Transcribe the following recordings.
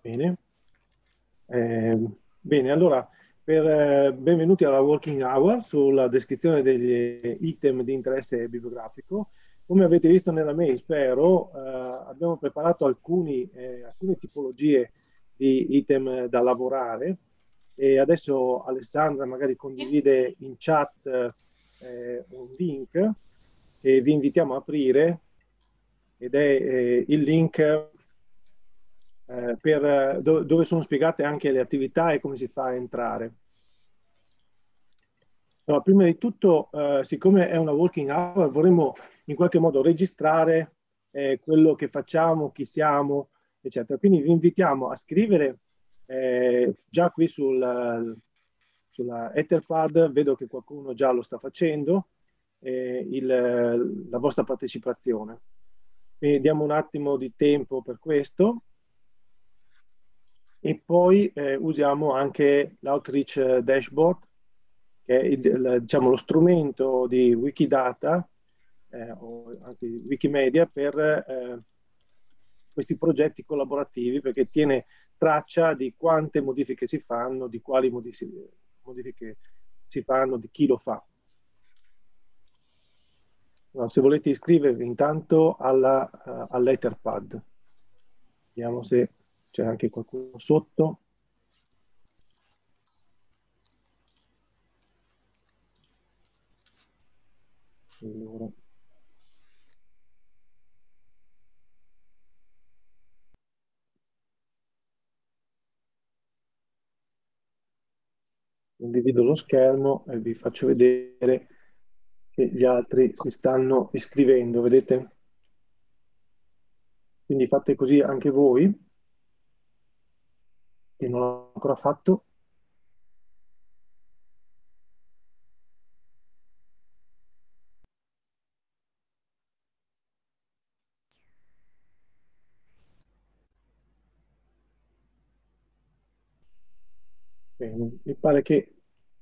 Bene. Eh, bene, allora, benvenuti alla Working Hour sulla descrizione degli item di interesse bibliografico. Come avete visto nella mail, spero, abbiamo preparato alcune tipologie di item da lavorare e adesso Alessandra magari condivide in chat un link che vi invitiamo a aprire ed è il link dove sono spiegate anche le attività e come si fa a entrare. Allora, prima di tutto, siccome è una walking hour, vorremmo in qualche modo registrare quello che facciamo, chi siamo, eccetera. Quindi vi invitiamo a scrivere già qui sulla Etherpad, vedo che qualcuno già lo sta facendo, la vostra partecipazione. Quindi diamo un attimo di tempo per questo. E poi usiamo anche l'Outreach Dashboard, che è diciamo, lo strumento di Wikidata, o anzi Wikimedia, per questi progetti collaborativi, perché tiene traccia di quante modifiche si fanno, di quali modifiche si fanno, di chi lo fa. No, se volete iscrivervi intanto all'Etherpad, vediamo se c'è anche qualcuno sotto. Allora. Condivido lo schermo e vi faccio vedere che gli altri si stanno iscrivendo, vedete? Quindi fate così anche voi, che non l'ho ancora fatto. Bene, mi pare che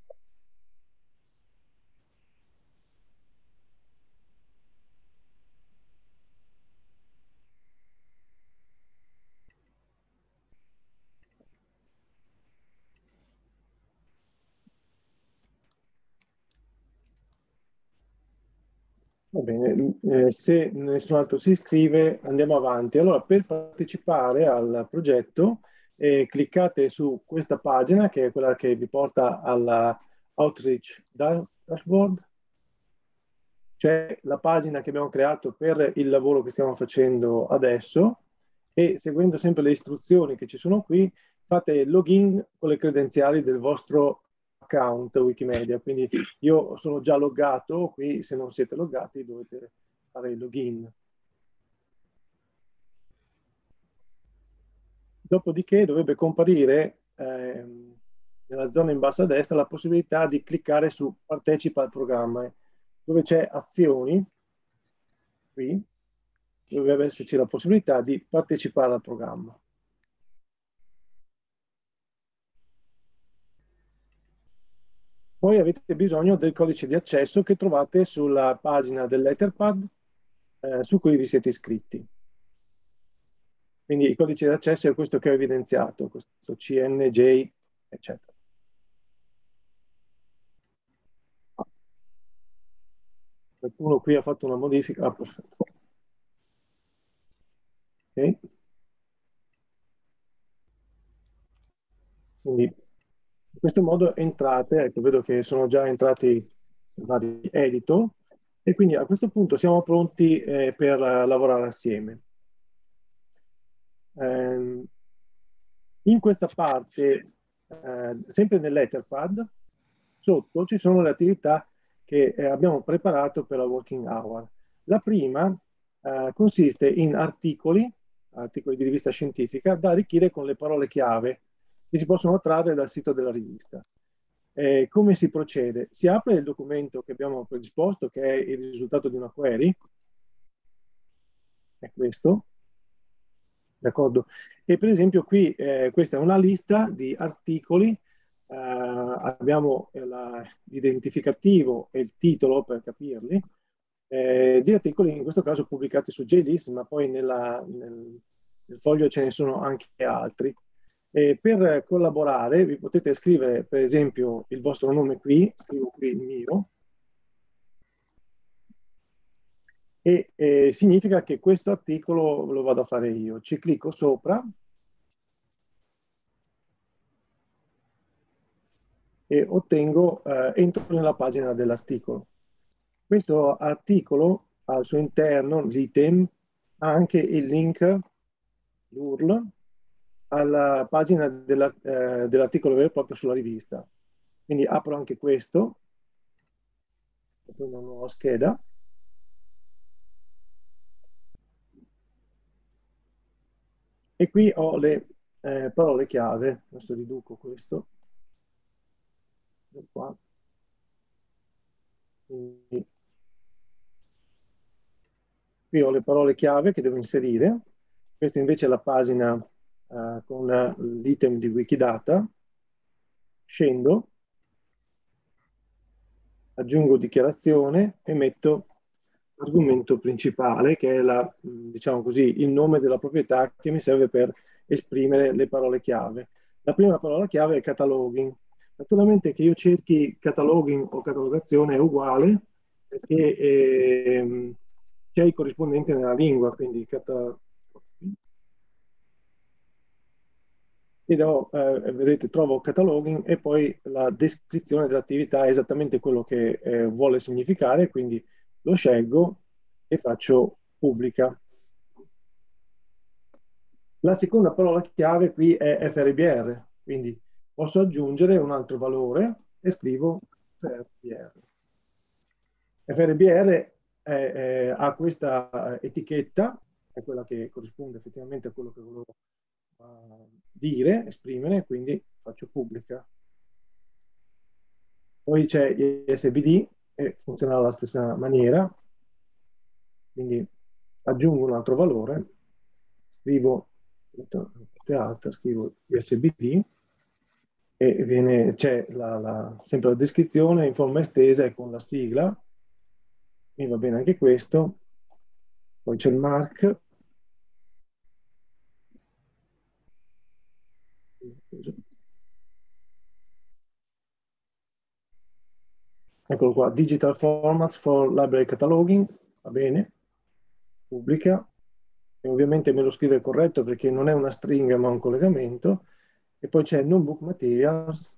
va bene, se nessun altro si iscrive andiamo avanti. Allora, per partecipare al progetto, cliccate su questa pagina che è quella che vi porta alla Outreach Dashboard. C'è la pagina che abbiamo creato per il lavoro che stiamo facendo adesso e seguendo sempre le istruzioni che ci sono qui, fate login con le credenziali del vostro account Wikimedia. Quindi io sono già loggato qui, se non siete loggati dovete fare il login. Dopodiché dovrebbe comparire nella zona in basso a destra la possibilità di cliccare su partecipa al programma, dove c'è azioni, qui, dovrebbe esserci la possibilità di partecipare al programma. Poi avete bisogno del codice di accesso che trovate sulla pagina dell'Etherpad su cui vi siete iscritti. Quindi il codice di accesso è questo che ho evidenziato, questo CNJ, eccetera. Qualcuno qui ha fatto una modifica. Ah, perfetto. Okay. Quindi in questo modo entrate, ecco, vedo che sono già entrati vari editor e quindi a questo punto siamo pronti per lavorare assieme. In questa parte, sempre nell'Etherpad, sotto ci sono le attività che abbiamo preparato per la working hour. La prima consiste in articoli di rivista scientifica, da arricchire con le parole chiave che si possono trarre dal sito della rivista. Come si procede? Si apre il documento che abbiamo predisposto, che è il risultato di una query, è questo, d'accordo? E per esempio qui questa è una lista di articoli, abbiamo l'identificativo e il titolo per capirli, di articoli in questo caso pubblicati su JList, ma poi nel foglio ce ne sono anche altri. E per collaborare vi potete scrivere per esempio il vostro nome qui, scrivo qui il mio, e significa che questo articolo lo vado a fare io. Ci clicco sopra e ottengo, entro nella pagina dell'articolo. Questo articolo al suo interno, l'item, ha anche il link, l'URL, alla pagina dell'articolo vero e proprio sulla rivista. Quindi apro anche questo, apro una nuova scheda. E qui ho le parole chiave. Adesso riduco questo. Qua. Quindi, qui ho le parole chiave che devo inserire. Questa invece è la pagina con l'item di Wikidata. Scendo, aggiungo dichiarazione e metto l'argomento principale, che è diciamo così, il nome della proprietà che mi serve per esprimere le parole chiave. La prima parola chiave è cataloging. Naturalmente che io cerchi cataloging o catalogazione è uguale, perché c'è il corrispondente nella lingua, quindi vedete, trovo cataloging e poi la descrizione dell'attività è esattamente quello che vuole significare, quindi lo scelgo e faccio pubblica. La seconda parola chiave qui è FRBR, quindi posso aggiungere un altro valore e scrivo FRBR. FRBR ha questa etichetta, è quella che corrisponde effettivamente a quello che volevo dire, esprimere, quindi faccio pubblica. Poi c'è ISBD e funziona alla stessa maniera, quindi aggiungo un altro valore, scrivo alta, scrivo ISBD e c'è sempre la descrizione in forma estesa e con la sigla, mi va bene anche questo, poi c'è il mark, eccolo qua, Digital Formats for Library Cataloging, va bene, pubblica, e ovviamente me lo scrive corretto perché non è una stringa ma un collegamento, e poi c'è Notebook Materials,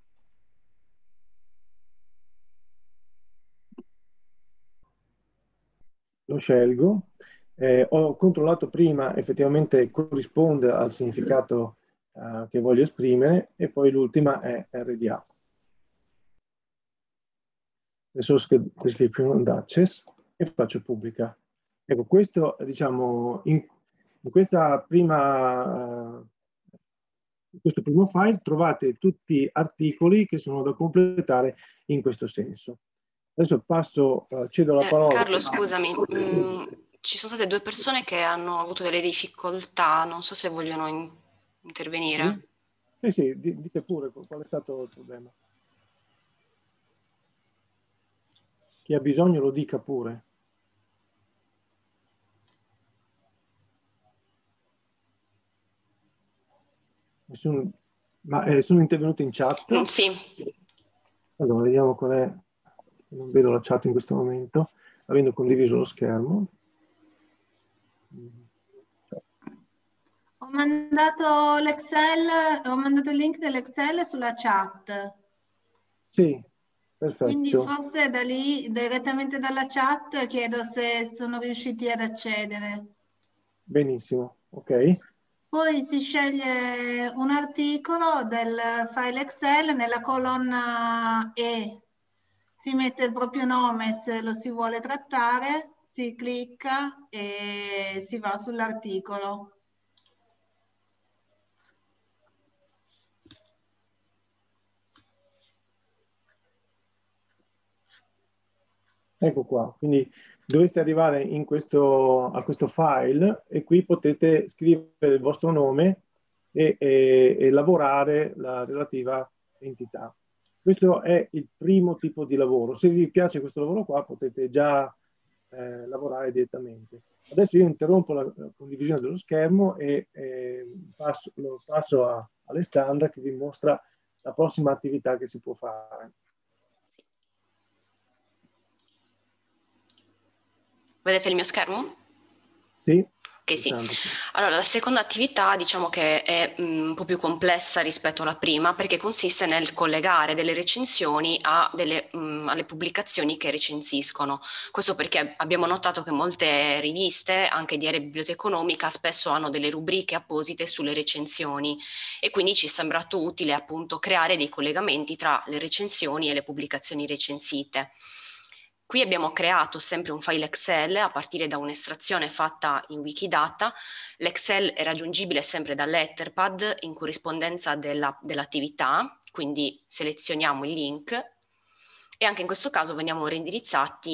lo scelgo, ho controllato prima, effettivamente corrisponde al significato che voglio esprimere, e poi l'ultima è RDA. Resource Description and Access, e faccio pubblica. Ecco, questo, diciamo, in questo primo file trovate tutti articoli che sono da completare in questo senso. Adesso cedo la parola. Carlo, scusami, ci sono state 2 persone che hanno avuto delle difficoltà, non so se vogliono intervenire. Sì, dite pure qual è stato il problema. Chi ha bisogno lo dica pure. Sono intervenuti in chat? Sì. Allora, vediamo qual è. Non vedo la chat in questo momento, avendo condiviso lo schermo. Ho mandato il link dell'Excel sulla chat. Sì, perfetto. Quindi forse da lì, direttamente dalla chat, chiedo se sono riusciti ad accedere. Benissimo, ok. Poi si sceglie un articolo del file Excel, nella colonna E si mette il proprio nome se lo si vuole trattare, si clicca e si va sull'articolo. Ecco qua, quindi dovreste arrivare a questo file e qui potete scrivere il vostro nome e lavorare la relativa entità. Questo è il primo tipo di lavoro. Se vi piace questo lavoro qua potete già lavorare direttamente. Adesso io interrompo la condivisione dello schermo e lo passo a Alessandra, che vi mostra la prossima attività che si può fare. Vedete il mio schermo? Sì. Ok, sì. Allora, la seconda attività diciamo che è un po' più complessa rispetto alla prima, perché consiste nel collegare delle recensioni alle pubblicazioni che recensiscono. Questo perché abbiamo notato che molte riviste, anche di area biblioteconomica, spesso hanno delle rubriche apposite sulle recensioni e quindi ci è sembrato utile appunto creare dei collegamenti tra le recensioni e le pubblicazioni recensite. Qui abbiamo creato sempre un file Excel a partire da un'estrazione fatta in Wikidata. L'Excel è raggiungibile sempre dall'Etherpad in corrispondenza dell'attività, quindi selezioniamo il link e anche in questo caso veniamo reindirizzati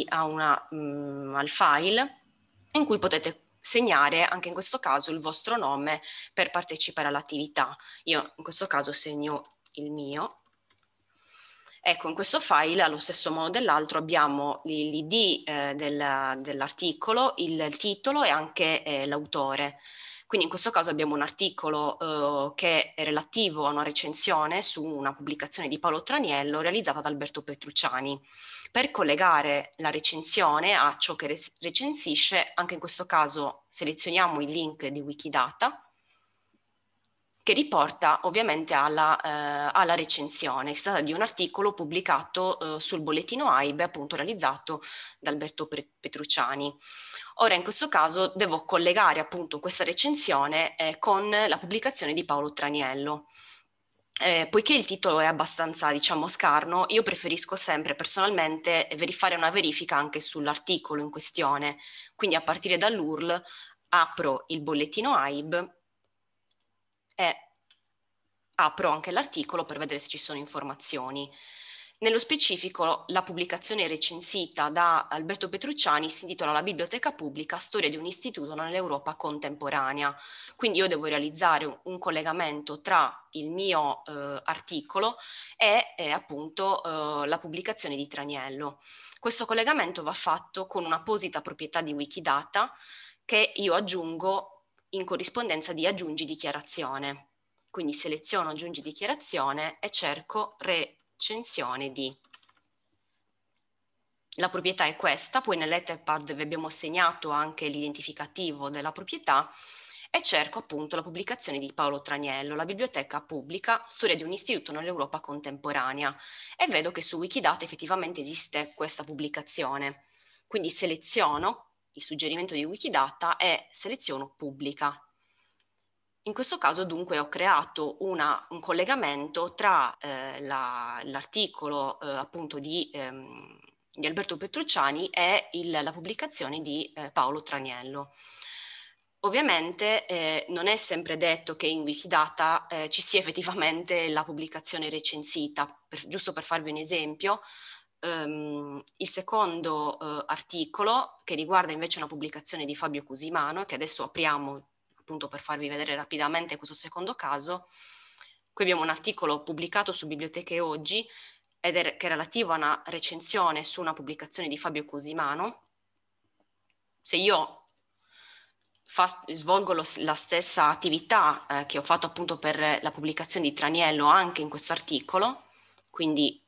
al file in cui potete segnare anche in questo caso il vostro nome per partecipare all'attività. Io in questo caso segno il mio. Ecco, in questo file, allo stesso modo dell'altro, abbiamo l'id dell'articolo, il titolo e anche l'autore. Quindi in questo caso abbiamo un articolo che è relativo a una recensione su una pubblicazione di Paolo Traniello realizzata da Alberto Petrucciani. Per collegare la recensione a ciò che recensisce, anche in questo caso selezioniamo il link di Wikidata, che riporta ovviamente alla recensione. Si tratta di un articolo pubblicato sul bollettino AIBE, appunto realizzato da Alberto Petrucciani. Ora in questo caso devo collegare appunto questa recensione con la pubblicazione di Paolo Traniello. Poiché il titolo è abbastanza, diciamo, scarno, io preferisco sempre personalmente fare una verifica anche sull'articolo in questione. Quindi a partire dall'URL apro il bollettino AIBE e apro anche l'articolo per vedere se ci sono informazioni. Nello specifico, la pubblicazione recensita da Alberto Petrucciani si intitola La biblioteca pubblica, storia di un istituto nell'Europa contemporanea. Quindi io devo realizzare un collegamento tra il mio articolo e appunto la pubblicazione di Traniello. Questo collegamento va fatto con un'apposita proprietà di Wikidata che io aggiungo in corrispondenza di aggiungi dichiarazione. Quindi seleziono aggiungi dichiarazione e cerco recensione di. La proprietà è questa, poi nell'Etherpad vi abbiamo segnato anche l'identificativo della proprietà e cerco appunto la pubblicazione di Paolo Traniello, la biblioteca pubblica, storia di un istituto nell'Europa contemporanea, e vedo che su Wikidata effettivamente esiste questa pubblicazione. Quindi seleziono il suggerimento di Wikidata e seleziono pubblica. In questo caso dunque ho creato un collegamento tra l'articolo appunto di Alberto Petrucciani e la pubblicazione di Paolo Traniello. Ovviamente non è sempre detto che in Wikidata ci sia effettivamente la pubblicazione recensita. Giusto per farvi un esempio, il secondo articolo, che riguarda invece una pubblicazione di Fabio Cusimano, che adesso apriamo appunto per farvi vedere rapidamente questo secondo caso. Qui abbiamo un articolo pubblicato su Biblioteche Oggi che è relativo a una recensione su una pubblicazione di Fabio Cusimano. Se io svolgo la stessa attività che ho fatto appunto per la pubblicazione di Traniello anche in questo articolo, quindi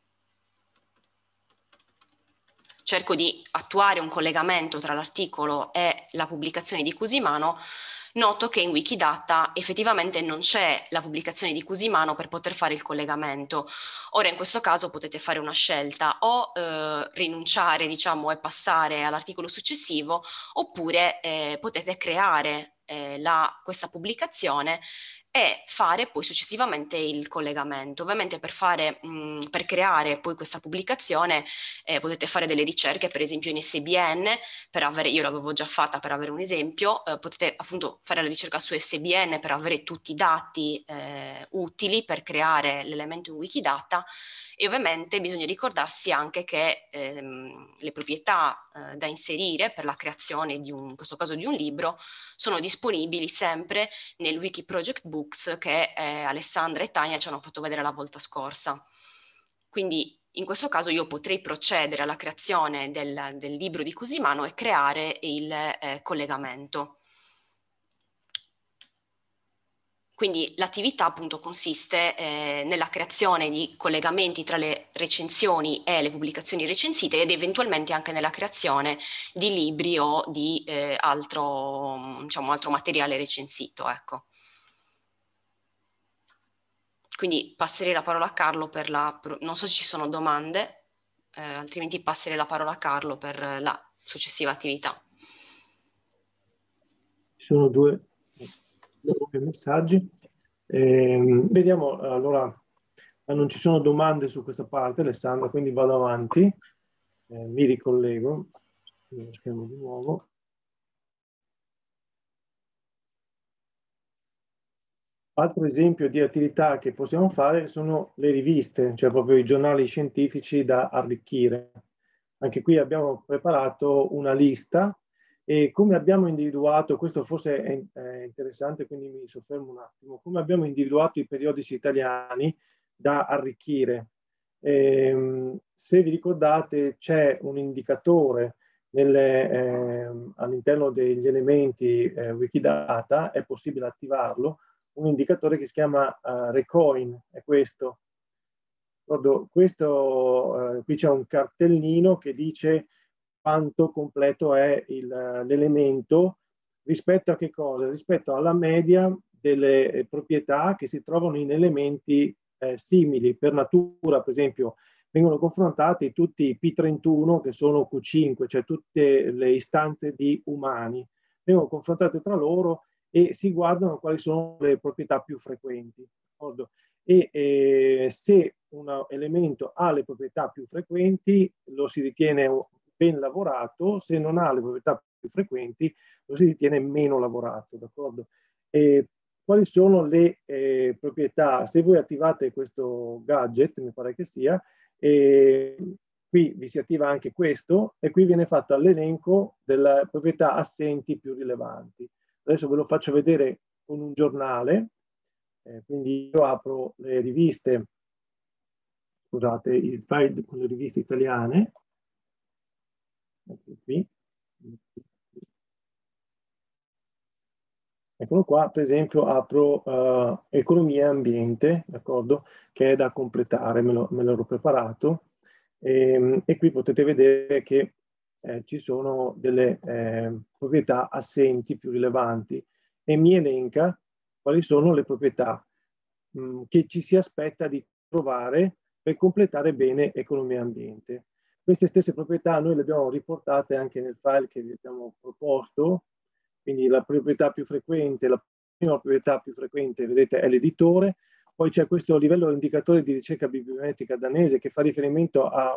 cerco di attuare un collegamento tra l'articolo e la pubblicazione di Cusimano, noto che in Wikidata effettivamente non c'è la pubblicazione di Cusimano per poter fare il collegamento. Ora in questo caso potete fare una scelta, o rinunciare, diciamo, e passare all'articolo successivo, oppure potete creare questa pubblicazione e fare poi successivamente il collegamento. Ovviamente per creare poi questa pubblicazione potete fare delle ricerche, per esempio in SBN, io l'avevo già fatta per avere un esempio, potete appunto fare la ricerca su SBN per avere tutti i dati utili per creare l'elemento in Wikidata, e ovviamente bisogna ricordarsi anche che le proprietà da inserire per la creazione in questo caso di un libro, sono disponibili sempre nel Wiki Project Books che Alessandra e Tania ci hanno fatto vedere la volta scorsa. Quindi in questo caso io potrei procedere alla creazione del libro di Cusimano e creare il collegamento. Quindi l'attività appunto consiste nella creazione di collegamenti tra le recensioni e le pubblicazioni recensite ed eventualmente anche nella creazione di libri o di altro materiale recensito, ecco. Quindi passerei la parola a Carlo per non so se ci sono domande, altrimenti passerei la parola a Carlo per la successiva attività. Ci sono due messaggi. Vediamo, allora, non ci sono domande su questa parte, Alessandra, quindi vado avanti, mi ricollego, lo schermo di nuovo. Altro esempio di attività che possiamo fare sono le riviste, cioè proprio i giornali scientifici da arricchire. Anche qui abbiamo preparato una lista e come abbiamo individuato, questo forse è interessante, quindi mi soffermo un attimo, come abbiamo individuato i periodici italiani da arricchire. Se vi ricordate c'è un indicatore all'interno degli elementi Wikidata, è possibile attivarlo, un indicatore che si chiama Recoin, è questo. Qui c'è un cartellino che dice quanto completo è l'elemento rispetto a che cosa? Rispetto alla media delle proprietà che si trovano in elementi simili. Per natura, per esempio, vengono confrontati tutti i P31 che sono Q5, cioè tutte le istanze di umani. Vengono confrontate tra loro e si guardano quali sono le proprietà più frequenti. E se un elemento ha le proprietà più frequenti lo si ritiene ben lavorato, se non ha le proprietà più frequenti lo si ritiene meno lavorato, d'accordo? Quali sono le proprietà? Se voi attivate questo gadget, mi pare che sia, qui vi si attiva anche questo e qui viene fatto l'elenco delle proprietà assenti più rilevanti. Adesso ve lo faccio vedere con un giornale, quindi io apro le riviste, scusate, il file con le riviste italiane, ecco qui. Eccolo qua, per esempio apro Economia e Ambiente, d'accordo? Che è da completare, me l'ero preparato, e qui potete vedere che ci sono delle proprietà assenti più rilevanti e mi elenca quali sono le proprietà che ci si aspetta di trovare per completare bene Economia e Ambiente. Queste stesse proprietà noi le abbiamo riportate anche nel file che vi abbiamo proposto, quindi la proprietà più frequente, la prima proprietà più frequente, vedete, è l'editore, poi c'è questo livello di indicatore di ricerca bibliometrica danese che fa riferimento a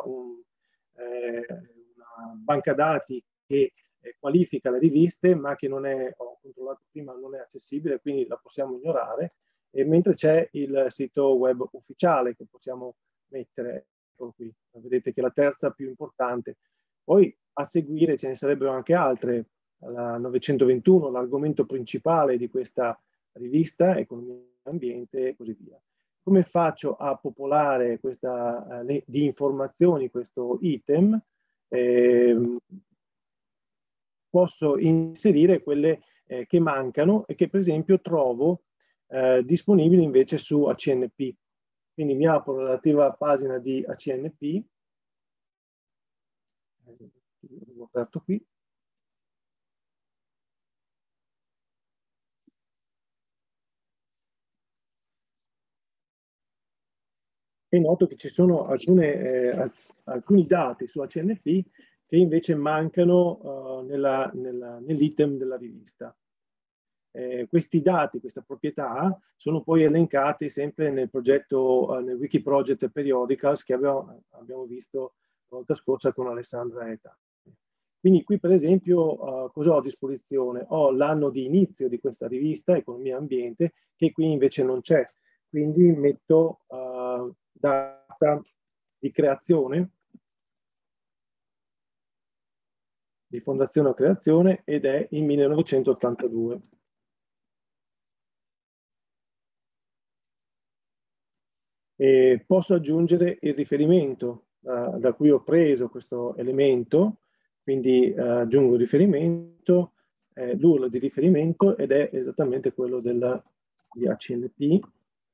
una banca dati che qualifica le riviste, ma che non è, ho controllato prima, non è accessibile, quindi la possiamo ignorare, e mentre c'è il sito web ufficiale che possiamo mettere, ecco qui, vedete che è la terza più importante. Poi a seguire ce ne sarebbero anche altre, la 921, l'argomento principale di questa rivista, Economia e Ambiente e così via. Come faccio a popolare di informazioni questo item? Posso inserire quelle che mancano e che per esempio trovo disponibili invece su ACNP. Quindi mi apro la relativa pagina di ACNP, l'ho aperto qui. E noto che ci sono alcuni dati su ACNP che invece mancano nell'item della rivista. Questi dati, questa proprietà, sono poi elencati sempre nel progetto, nel Wikiproject Periodicals che abbiamo visto la volta scorsa con Alessandra e Tania. Quindi qui per esempio cosa ho a disposizione? Ho l'anno di inizio di questa rivista, Economia e Ambiente, che qui invece non c'è. Quindi metto data di creazione, di fondazione o creazione, ed è il 1982. E posso aggiungere il riferimento da cui ho preso questo elemento, quindi aggiungo il riferimento, l'URL di riferimento ed è esattamente quello del di ACNP.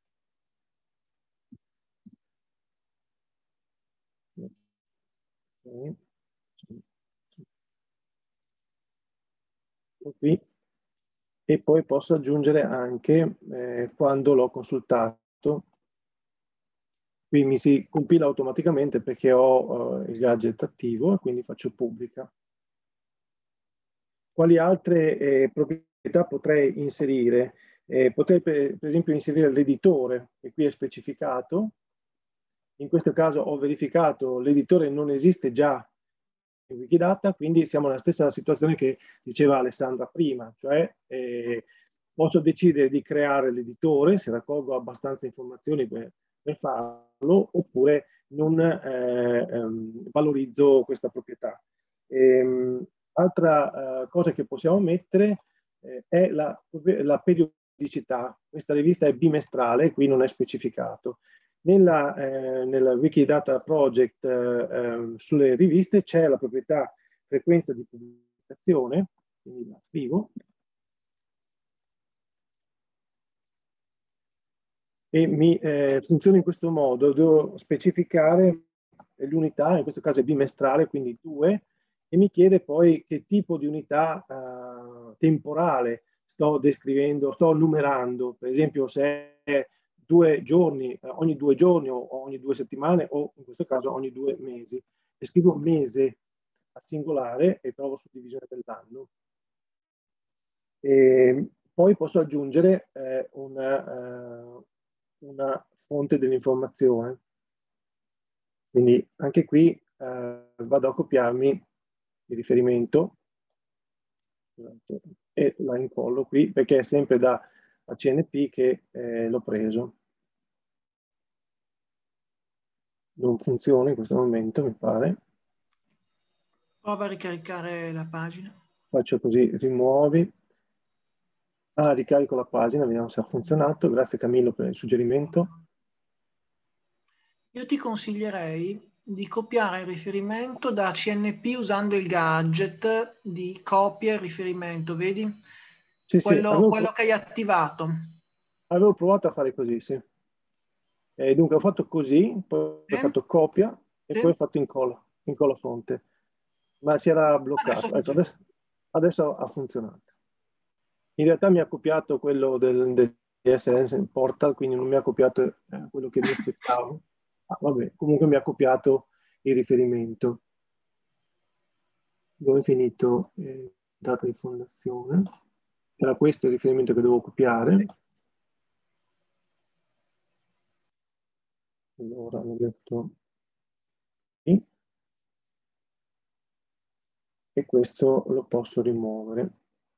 Okay. Qui. E poi posso aggiungere anche quando l'ho consultato. Qui mi si compila automaticamente perché ho il gadget attivo e quindi faccio pubblica. Quali altre proprietà potrei inserire? Potrei per esempio inserire l'editore, che qui è specificato. In questo caso ho verificato l'editore non esiste già in Wikidata, quindi siamo nella stessa situazione che diceva Alessandra prima, cioè posso decidere di creare l'editore se raccolgo abbastanza informazioni per farlo, oppure non valorizzo questa proprietà. Altra cosa che possiamo mettere è la periodicità. Questa rivista è bimestrale, qui non è specificato. Nella Wikidata Project sulle riviste c'è la proprietà frequenza di pubblicazione, quindi la scrivo, e funziona in questo modo. Devo specificare l'unità, in questo caso è bimestrale, quindi 2, e mi chiede poi che tipo di unità temporale sto descrivendo, sto numerando, per esempio se è 2 giorni, ogni 2 giorni o ogni 2 settimane o in questo caso ogni 2 mesi. E scrivo mese a singolare e trovo suddivisione dell'anno. Poi posso aggiungere una fonte dell'informazione. Quindi anche qui vado a copiarmi il riferimento e la incollo qui perché è sempre da ACNP che l'ho preso. Non funziona in questo momento, mi pare. Prova a ricaricare la pagina. Faccio così, rimuovi. Ricarico la pagina, vediamo se ha funzionato. Grazie Camillo per il suggerimento. Io ti consiglierei di copiare il riferimento da CNP usando il gadget di copia e riferimento, vedi? Sì, quello che hai attivato. Avevo provato a fare così, sì. Dunque ho fatto così, poi ho fatto copia e poi ho fatto incolla fonte. Ma si era bloccato. Ecco, adesso ha funzionato. In realtà mi ha copiato quello del DSS Portal, quindi non mi ha copiato quello che mi aspettavo. Vabbè, comunque mi ha copiato il riferimento. Dove è finito data di fondazione? Era questo il riferimento che devo copiare. Allora lo metto qui. E questo lo posso rimuovere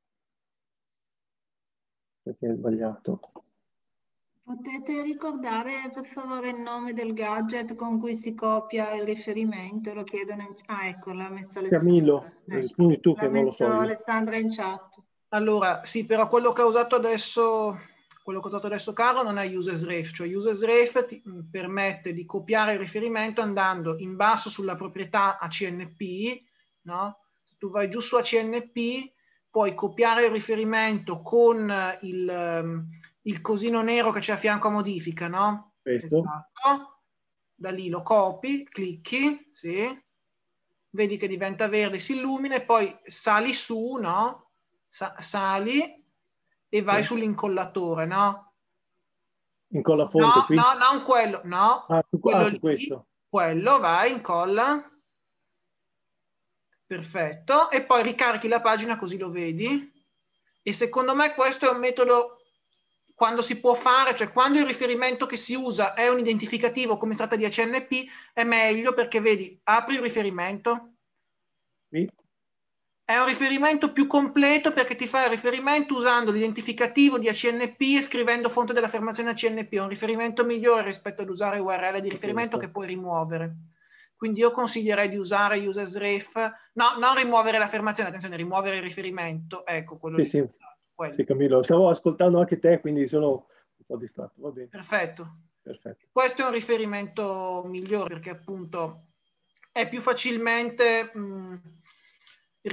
perché è sbagliato. Potete ricordare per favore il nome del gadget con cui si copia il riferimento? Lo chiedono ecco, l'ha messo Alessandra. Camillo, rispondi tu che non lo so io. Alessandra in chat. Allora, sì, però quello che ho usato adesso Carlo non è UseSref, cioè UseSref ti permette di copiare il riferimento andando in basso sulla proprietà ACNP, no? Tu vai giù su ACNP, puoi copiare il riferimento con il cosino nero che c'è a fianco a modifica, no? Questo. Esatto. Da lì lo copi, clicchi, sì. Vedi che diventa verde, si illumina e poi sali su, no? Sali e vai sull'incollatore, no? Incolla fonte qui? No, non quello, no. Quello su lì, questo. quello, vai, incolla. Perfetto. E poi ricarichi la pagina così lo vedi. E secondo me questo è un metodo quando si può fare, cioè quando il riferimento che si usa è un identificativo come si tratta di ACNP, è meglio perché vedi, apri il riferimento. Sì. È un riferimento più completo perché ti fa il riferimento usando l'identificativo di ACNP e scrivendo fonte dell'affermazione ACNP. È un riferimento migliore rispetto ad usare URL di riferimento che puoi rimuovere. Quindi io consiglierei di usare UseSref, no, non rimuovere l'affermazione, attenzione, rimuovere il riferimento. Ecco, quello lì. Sì. Sì, Camillo, stavo ascoltando anche te, quindi sono un po' distratto. Va bene. Perfetto. Perfetto. Questo è un riferimento migliore perché appunto è più facilmente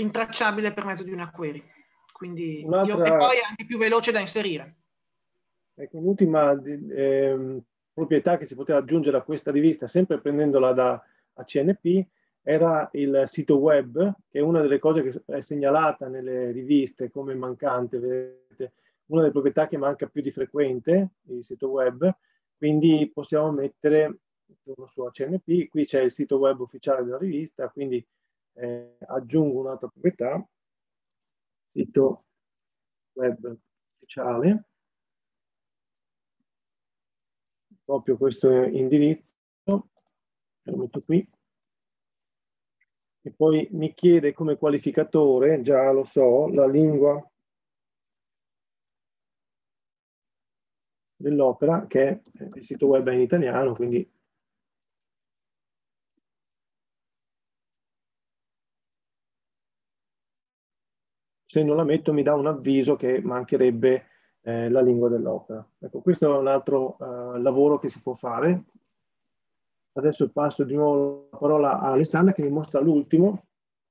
rintracciabile per mezzo di una query. Quindi e poi è anche più veloce da inserire. Ecco, un'ultima proprietà che si poteva aggiungere a questa rivista, sempre prendendola da ACNP, era il sito web, che è una delle cose che è segnalata nelle riviste come mancante, vedete, una delle proprietà che manca più di frequente, il sito web, quindi possiamo mettere su ACNP, qui c'è il sito web ufficiale della rivista, quindi aggiungo un'altra proprietà, sito web ufficiale, proprio questo indirizzo, lo metto qui, e poi mi chiede come qualificatore, già lo so, la lingua dell'opera, che è il sito web è in italiano, quindi se non la metto mi dà un avviso che mancherebbe la lingua dell'opera. Ecco, questo è un altro lavoro che si può fare. Adesso passo di nuovo la parola a Alessandra che mi mostra l'ultimo.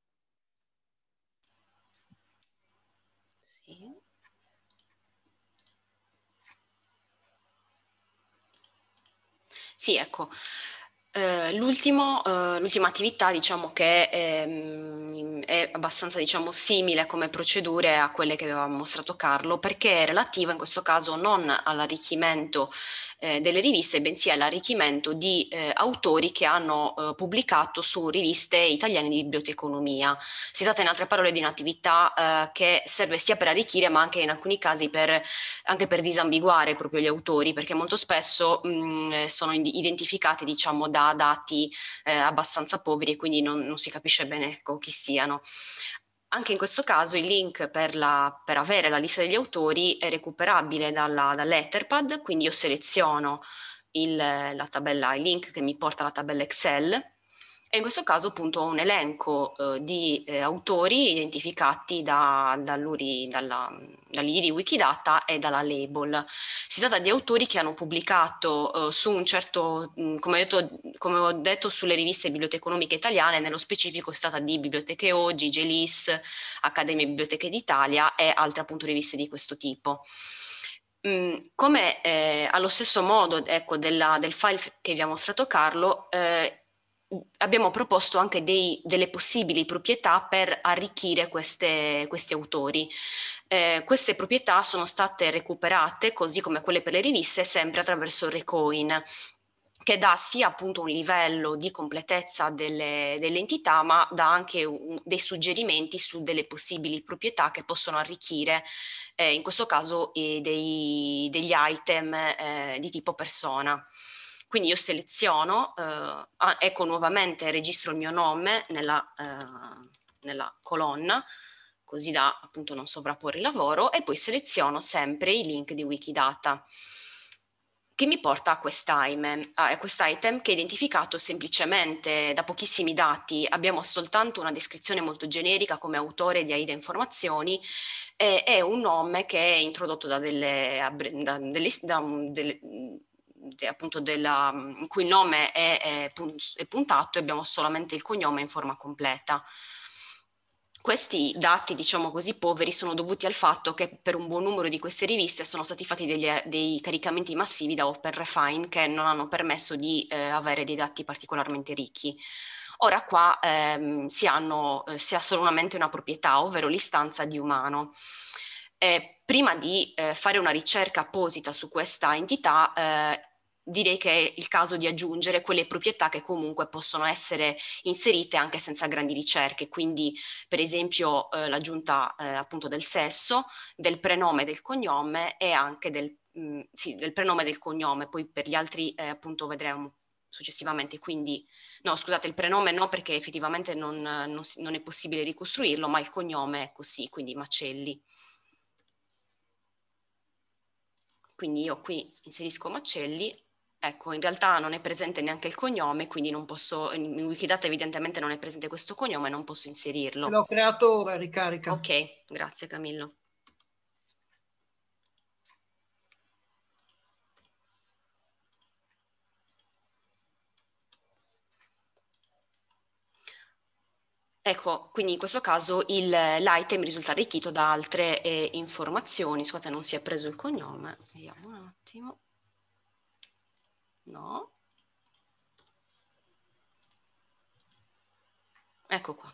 Sì. Sì, ecco. L'ultima attività, diciamo che è abbastanza, diciamo, simile come procedure a quelle che aveva mostrato Carlo, perché è relativa in questo caso non all'arricchimento delle riviste, bensì all'arricchimento di autori che hanno pubblicato su riviste italiane di biblioteconomia. Si tratta in altre parole di un'attività che serve sia per arricchire, ma anche in alcuni casi anche per disambiguare proprio gli autori, perché molto spesso sono identificati, diciamo, da dati abbastanza poveri e quindi non si capisce bene, ecco, chi siano. Anche in questo caso il link per avere la lista degli autori è recuperabile dall'Etherpad, quindi io seleziono il link che mi porta alla tabella Excel e in questo caso appunto ho un elenco di autori identificati dall'ID di Wikidata e dalla label. Si tratta di autori che hanno pubblicato su un certo, come ho detto, sulle riviste biblioteconomiche italiane, nello specifico si tratta di Biblioteche Oggi, Gelis, Accademia Biblioteche d'Italia e altre appunto riviste di questo tipo. Come allo stesso modo, ecco, del file che vi ha mostrato Carlo, abbiamo proposto anche delle possibili proprietà per arricchire questi autori. Queste proprietà sono state recuperate, così come quelle per le riviste, sempre attraverso Recoin, che dà sia appunto un livello di completezza delle entità, ma dà anche dei suggerimenti su delle possibili proprietà che possono arricchire, in questo caso, degli item di tipo persona. Quindi io seleziono, ecco nuovamente registro il mio nome nella colonna, così da appunto non sovrapporre il lavoro, e poi seleziono sempre i link di Wikidata, che mi porta a quest'item che è identificato semplicemente da pochissimi dati. Abbiamo soltanto una descrizione molto generica come autore di AIDA Informazioni e un nome che è introdotto appunto in cui il nome è puntato e abbiamo solamente il cognome in forma completa. Questi dati, diciamo così, poveri sono dovuti al fatto che per un buon numero di queste riviste sono stati fatti dei caricamenti massivi da OpenRefine che non hanno permesso di avere dei dati particolarmente ricchi. Ora qua si ha solamente una proprietà, ovvero l'istanza di umano. Prima di fare una ricerca apposita su questa entità, direi che è il caso di aggiungere quelle proprietà che comunque possono essere inserite anche senza grandi ricerche, quindi per esempio l'aggiunta appunto del sesso, del prenome, del cognome e anche del prenome e del cognome, poi per gli altri appunto vedremo successivamente, quindi no, scusate, il prenome no, perché effettivamente non è possibile ricostruirlo, ma il cognome è così, quindi Macelli. Quindi io qui inserisco Macelli. Ecco, in realtà non è presente neanche il cognome, quindi non posso, in Wikidata evidentemente non è presente questo cognome, non posso inserirlo. L'ho creato ora, ricarica. Ok, grazie Camillo. Ecco, quindi in questo caso l'item risulta arricchito da altre informazioni. Scusate, non si è preso il cognome. Vediamo un attimo. No. Ecco qua.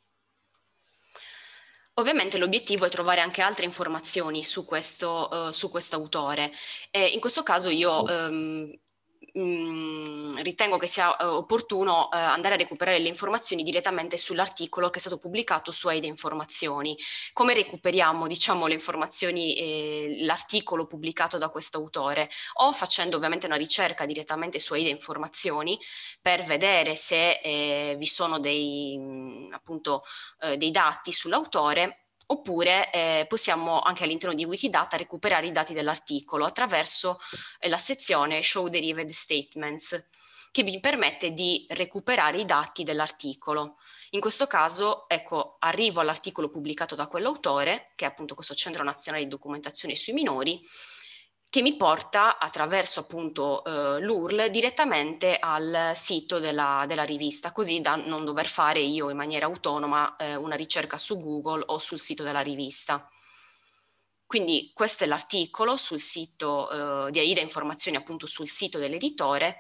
Ovviamente l'obiettivo è trovare anche altre informazioni su questo autore. In questo caso io ritengo che sia opportuno andare a recuperare le informazioni direttamente sull'articolo che è stato pubblicato su Aida Informazioni. Come recuperiamo, diciamo, le informazioni, l'articolo pubblicato da questo autore? O facendo ovviamente una ricerca direttamente su Aida Informazioni per vedere se vi sono appunto dei dati sull'autore, oppure possiamo anche all'interno di Wikidata recuperare i dati dell'articolo attraverso la sezione Show Derived Statements, che vi permette di recuperare i dati dell'articolo. In questo caso, ecco, arrivo all'articolo pubblicato da quell'autore, che è appunto questo Centro Nazionale di Documentazione sui Minori, che mi porta attraverso appunto l'URL direttamente al sito della rivista, così da non dover fare io in maniera autonoma una ricerca su Google o sul sito della rivista. Quindi questo è l'articolo sul sito di Aida Informazioni, appunto sul sito dell'editore.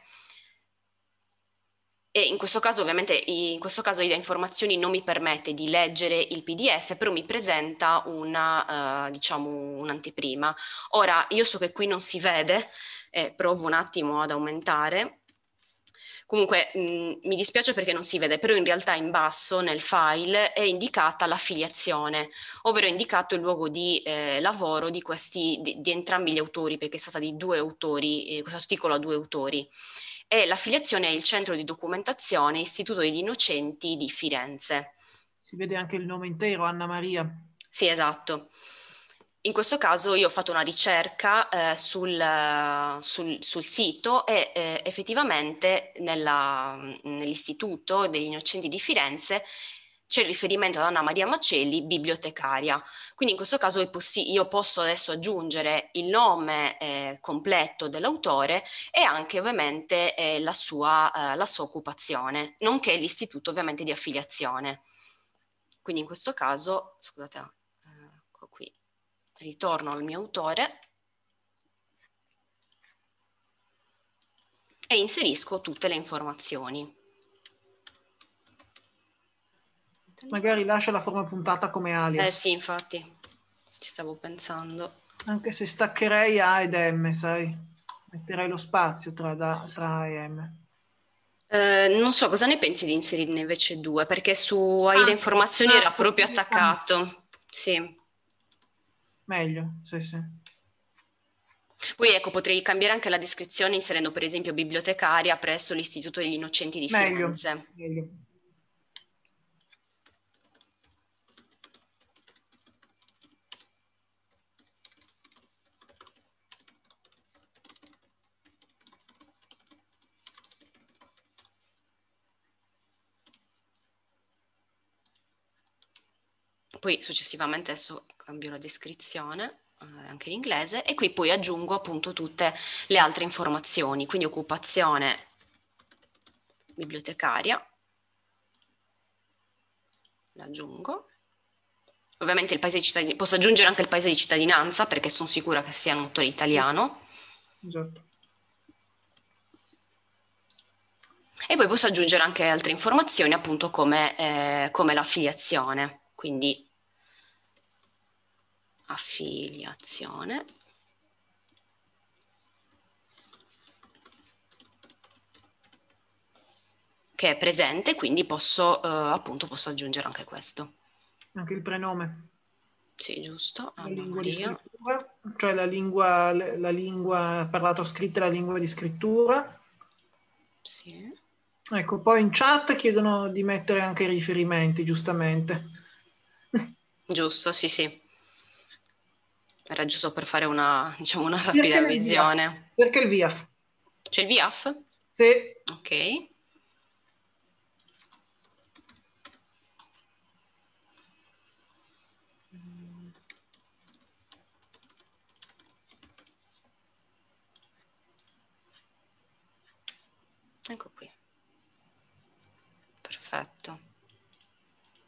E in questo caso ovviamente Aida Informazioni non mi permette di leggere il PDF, però mi presenta diciamo un'anteprima. Ora io so che qui non si vede, provo un attimo ad aumentare. Comunque mi dispiace perché non si vede, però in realtà in basso nel file è indicata l'affiliazione, ovvero è indicato il luogo di lavoro di entrambi gli autori, perché è stata di due autori, questo articolo ha due autori. E l'affiliazione è il Centro di Documentazione Istituto degli Innocenti di Firenze. Si vede anche il nome intero, Anna Maria. Sì, esatto. In questo caso io ho fatto una ricerca sul sito e effettivamente nell'Istituto degli Innocenti di Firenze c'è il riferimento ad Anna Maria Macelli, bibliotecaria. Quindi in questo caso io posso adesso aggiungere il nome completo dell'autore e anche ovviamente la sua occupazione, nonché l'istituto ovviamente di affiliazione. Quindi in questo caso, scusate, ecco qui, ritorno al mio autore e inserisco tutte le informazioni. Magari lascia la forma puntata come alias. Sì, infatti, ci stavo pensando. Anche se staccherei A ed M, sai? Metterei lo spazio tra A e M. Non so, cosa ne pensi di inserirne invece due? Perché su Aida Informazioni era proprio attaccato. Sì. Meglio, sì, sì. Poi ecco, potrei cambiare anche la descrizione inserendo per esempio bibliotecaria presso l'Istituto degli Innocenti di Firenze. Meglio. Poi successivamente adesso cambio la descrizione anche in inglese e qui poi aggiungo appunto tutte le altre informazioni, quindi occupazione bibliotecaria, l'aggiungo. Ovviamente il paese di cittadinanza, posso aggiungere anche il paese di cittadinanza perché sono sicura che sia un autore italiano. Esatto. E poi posso aggiungere anche altre informazioni appunto come l'affiliazione, quindi affiliazione. Che è presente, quindi posso aggiungere anche questo. Anche il prenome. Sì, giusto. La lingua di scrittura, cioè la lingua parlata o scritta, la lingua di scrittura. Sì. Ecco, poi in chat chiedono di mettere anche i riferimenti, giustamente. Giusto, sì, sì. Era giusto per fare una rapida visione. Perché il VIAF? C'è il VIAF? Sì. Ok. Ecco qui. Perfetto.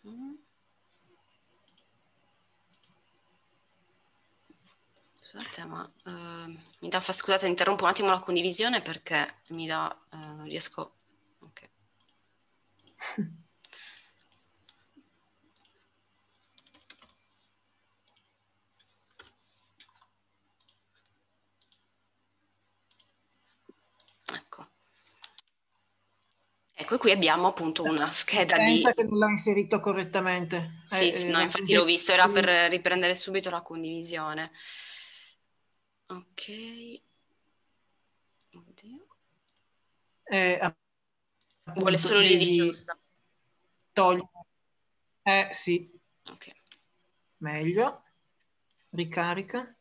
Scusate, ma mi dà scusate, interrompo un attimo la condivisione perché mi dà, non riesco. Ok. Ecco. Ecco, qui abbiamo appunto una scheda di... Pensa che non l'ha inserito correttamente. Sì, no, infatti l'ho visto, era per riprendere subito la condivisione. Ok. Oddio. Vuole solo l'ID, giusto? Togliere. Sì. Ok. Meglio. Ricarica.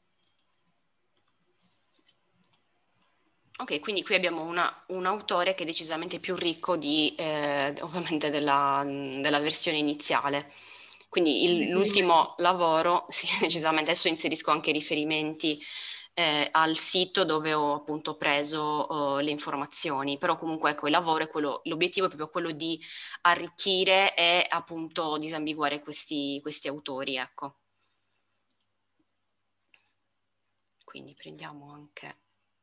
Ok, quindi qui abbiamo un autore che è decisamente più ricco di, ovviamente della versione iniziale. Quindi l'ultimo lavoro, sì, decisamente, adesso inserisco anche i riferimenti al sito dove ho appunto preso le informazioni, però comunque ecco, il lavoro è quello, l'obiettivo è proprio quello di arricchire e appunto disambiguare questi autori, ecco. Quindi prendiamo anche...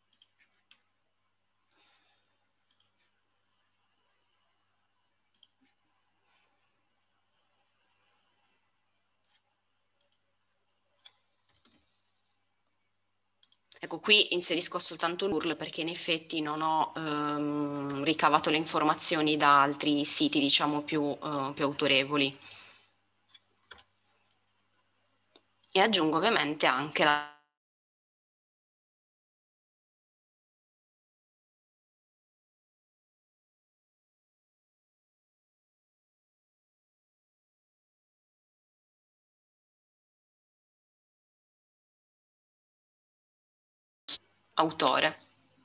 Ecco, qui inserisco soltanto l'URL perché in effetti non ho ricavato le informazioni da altri siti, diciamo, più autorevoli. E aggiungo ovviamente anche la autore.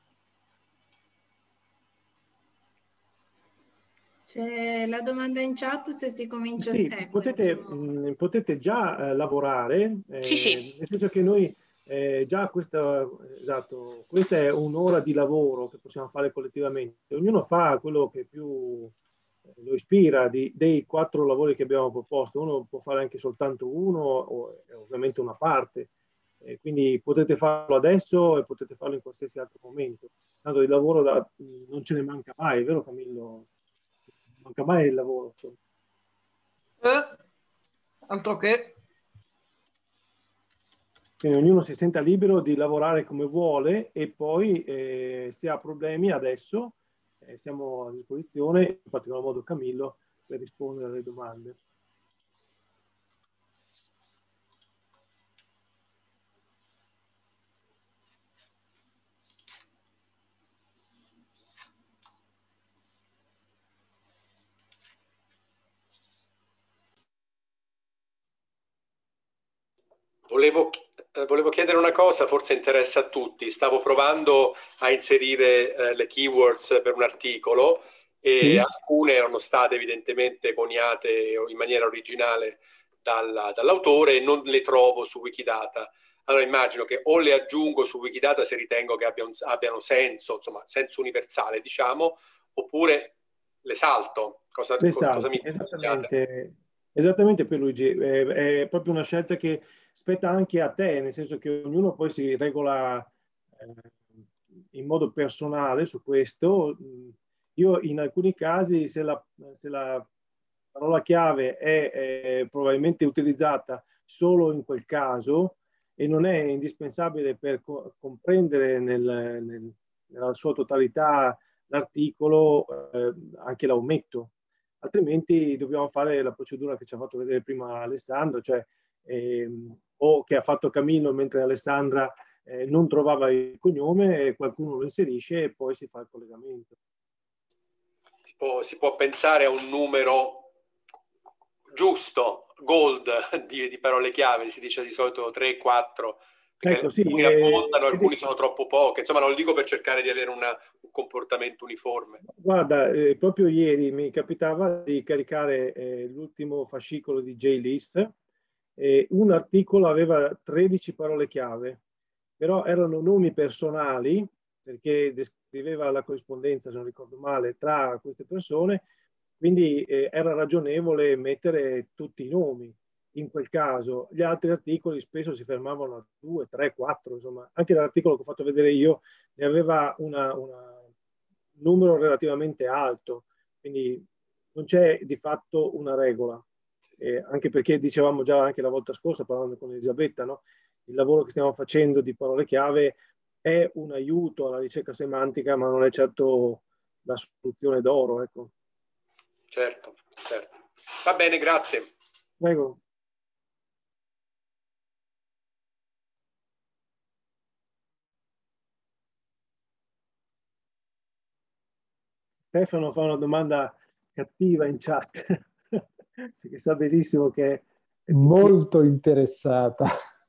C'è la domanda in chat se si comincia... Sì, Ecco, potete già lavorare, Sì, sì. nel senso che noi già questa è un'ora di lavoro che possiamo fare collettivamente. Ognuno fa quello che più lo ispira dei 4 lavori che abbiamo proposto. Uno può fare anche soltanto uno, o ovviamente una parte. Quindi potete farlo adesso e potete farlo in qualsiasi altro momento. Tanto il lavoro non ce ne manca mai, vero Camillo? Non manca mai il lavoro. Insomma. Altro che. Quindi ognuno si senta libero di lavorare come vuole e poi se ha problemi adesso siamo a disposizione, in particolar modo Camillo, per rispondere alle domande. Volevo chiedere una cosa, forse interessa a tutti. Stavo provando a inserire le keywords per un articolo e Sì. alcune erano state evidentemente coniate in maniera originale dall'autore e non le trovo su Wikidata. Allora immagino che o le aggiungo su Wikidata se ritengo che abbiano senso, insomma, senso universale, diciamo, oppure le salto. Cosa mi consigliate? Esattamente per Luigi, è proprio una scelta che spetta anche a te, nel senso che ognuno poi si regola in modo personale su questo. Io in alcuni casi, se la parola chiave è probabilmente utilizzata solo in quel caso e non è indispensabile per comprendere nella sua totalità l'articolo, anche la ometto. Altrimenti dobbiamo fare la procedura che ci ha fatto vedere prima Alessandro, cioè o che ha fatto Camillo mentre Alessandra non trovava il cognome, e qualcuno lo inserisce e poi si fa il collegamento. Si può pensare a un numero giusto, gold, di parole chiave, si dice di solito 3, 4, perché Ecco, sì, alcuni abbondano, alcuni sono troppo poche, insomma non lo dico per cercare di avere un comportamento uniforme. guarda, proprio ieri mi capitava di caricare l'ultimo fascicolo di J-List e un articolo aveva 13 parole chiave, però erano nomi personali perché descriveva la corrispondenza, se non ricordo male, tra queste persone, Quindi era ragionevole mettere tutti i nomi in quel caso. Gli altri articoli spesso si fermavano a 2, 3, 4, insomma. Anche l'articolo che ho fatto vedere io ne aveva un numero relativamente alto, quindi non c'è di fatto una regola. Anche perché dicevamo già anche la volta scorsa, parlando con Elisabetta, no? Il lavoro che stiamo facendo di parole chiave è un aiuto alla ricerca semantica, ma non è certo la soluzione d'oro, ecco. Certo, certo. Va bene, grazie. Prego. Stefano fa una domanda cattiva in chat, perché sa benissimo che è molto interessata.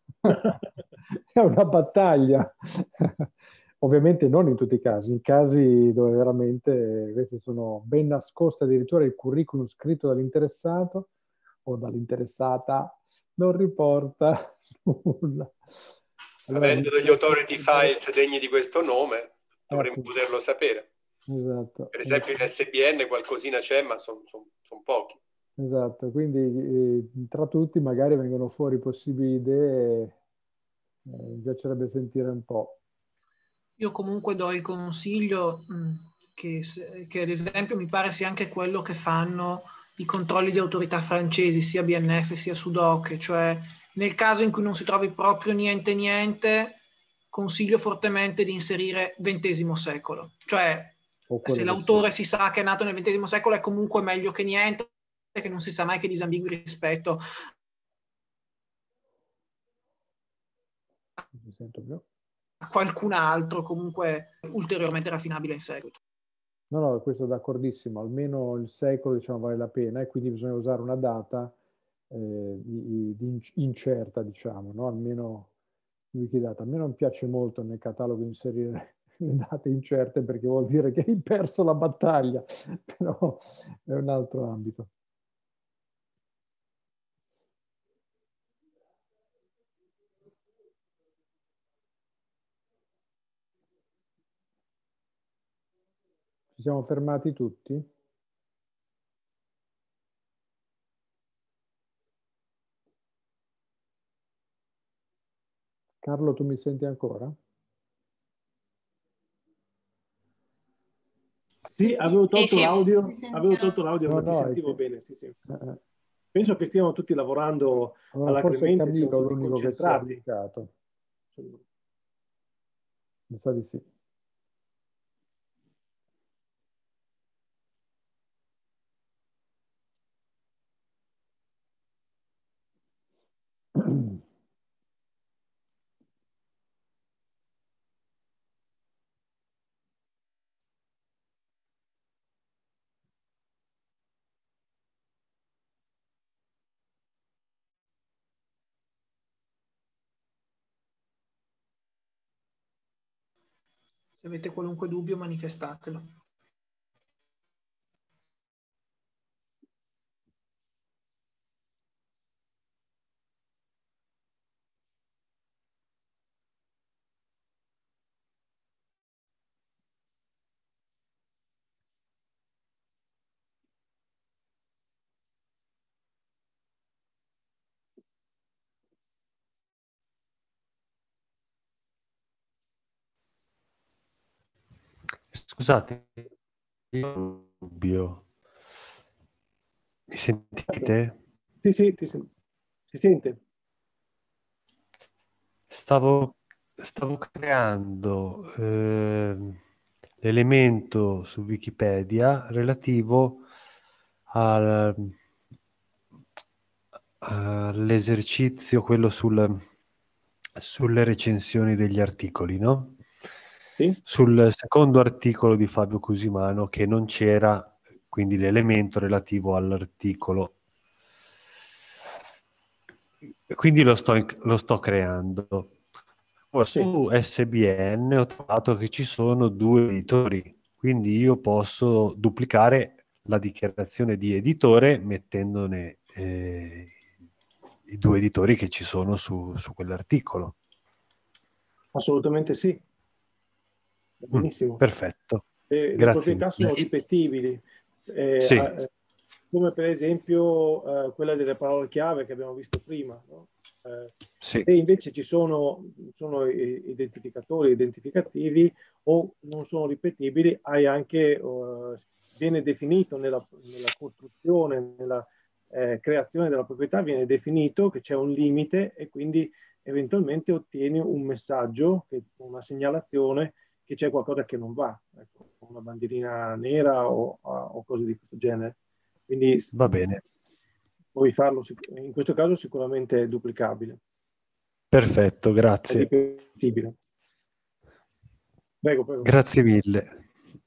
È una battaglia. Ovviamente non in tutti i casi, in casi dove veramente queste sono ben nascoste, addirittura il curriculum scritto dall'interessato o dall'interessata non riporta nulla. Allora, avendo degli authority files degni di questo nome, dovremmo poterlo sapere. Esatto. Per esempio in SBN qualcosina c'è, ma sono pochi. Esatto, quindi tra tutti magari vengono fuori possibili idee, mi piacerebbe sentire un po'. Io comunque do il consiglio che ad esempio mi pare sia anche quello che fanno i controlli di autorità francesi, sia BNF sia Sudoc, cioè nel caso in cui non si trovi proprio niente, consiglio fortemente di inserire XX secolo. Cioè se l'autore si sa che è nato nel XX secolo è comunque meglio che niente, che non si sa mai che disambigui rispetto a qualcun altro comunque ulteriormente raffinabile in seguito. No, questo d'accordissimo, almeno il secolo diciamo vale la pena e quindi bisogna usare una data incerta, diciamo, no? Almeno Wikidata. A me non piace molto nel catalogo inserire le date incerte perché vuol dire che hai perso la battaglia, però è un altro ambito. Ci siamo fermati tutti? Carlo, tu mi senti ancora? Sì, avevo tolto l'audio, ma ti No, sentivo bene, sì, sì. Penso che stiamo tutti lavorando alacremente, forse siamo Camillo tutti l'unico che si è concentrati. bloccato. Mi sa di sì. Se avete qualunque dubbio manifestatelo. Scusate, io ho un dubbio. Mi sentite? Sì, sì, si sente. Stavo creando l'elemento su Wikipedia relativo all'esercizio, quello sulle recensioni degli articoli, no? Sì. Sul secondo articolo di Fabio Cusimano che non c'era, quindi l'elemento relativo all'articolo. Quindi lo sto creando. Ora, su SBN ho trovato che ci sono 2 editori, quindi io posso duplicare la dichiarazione di editore mettendone i 2 editori che ci sono su quell'articolo. Assolutamente sì. Benissimo. Perfetto. Le Grazie proprietà mille. sono ripetibili. Sì. come per esempio quella delle parole chiave che abbiamo visto prima, no? Sì. Se invece sono identificatori identificativi o non sono ripetibili, hai anche, viene definito nella costruzione, nella creazione della proprietà, viene definito che c'è un limite e quindi eventualmente ottieni un messaggio, una segnalazione che c'è qualcosa che non va, ecco, una bandierina nera o cose di questo genere. Quindi Va bene. puoi farlo, in questo caso sicuramente è duplicabile. Perfetto, È grazie. ripetibile. Prego, prego. Grazie mille.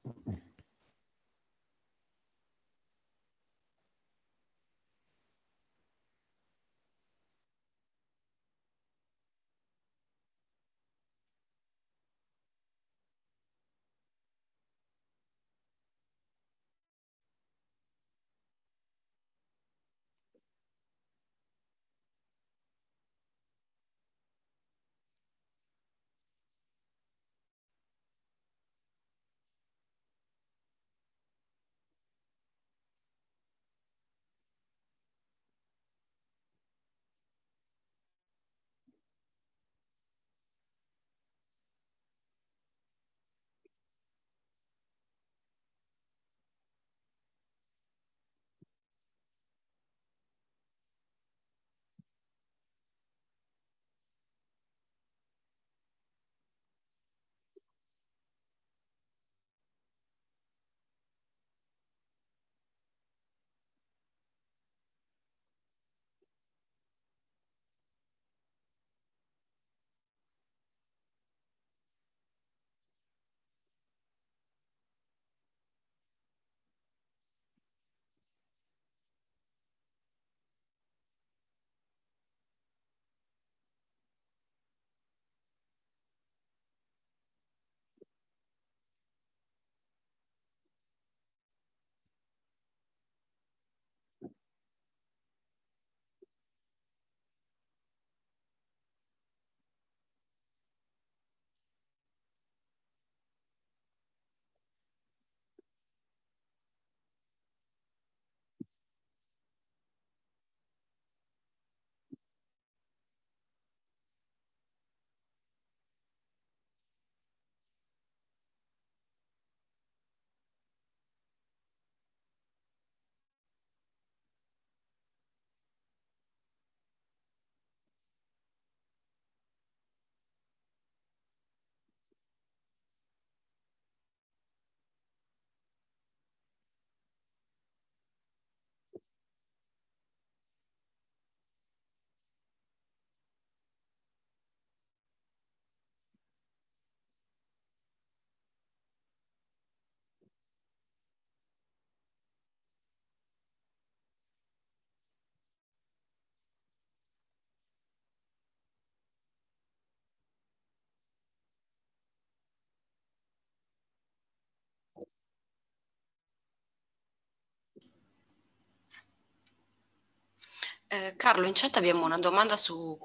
Carlo, in chat abbiamo una domanda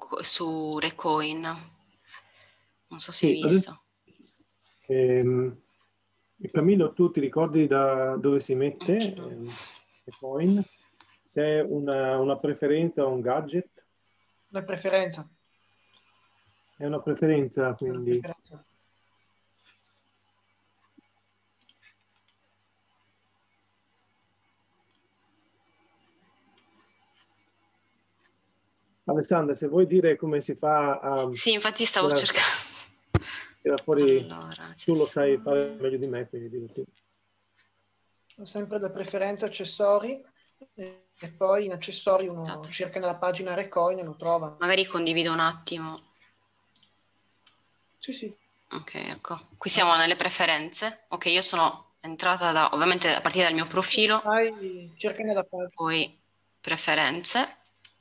su Recoin. Non so se hai Sì, visto. Camillo, tu ti ricordi da dove si mette le coin? Se è una preferenza o un gadget? Una preferenza. È una preferenza, Una quindi. preferenza. Alessandra, se vuoi dire come si fa a Sì, infatti stavo cercando. tirare fuori, Allora, tu lo sai fare meglio di me, quindi dillo tu. Sempre da preferenza accessori e poi in accessori uno cerca nella pagina Recoin e lo trova. Magari condivido un attimo. Sì, sì. Ok, ecco. Qui siamo nelle preferenze. Ok, io sono entrata ovviamente a partire dal mio profilo. Cerca nella pagina. Poi preferenze.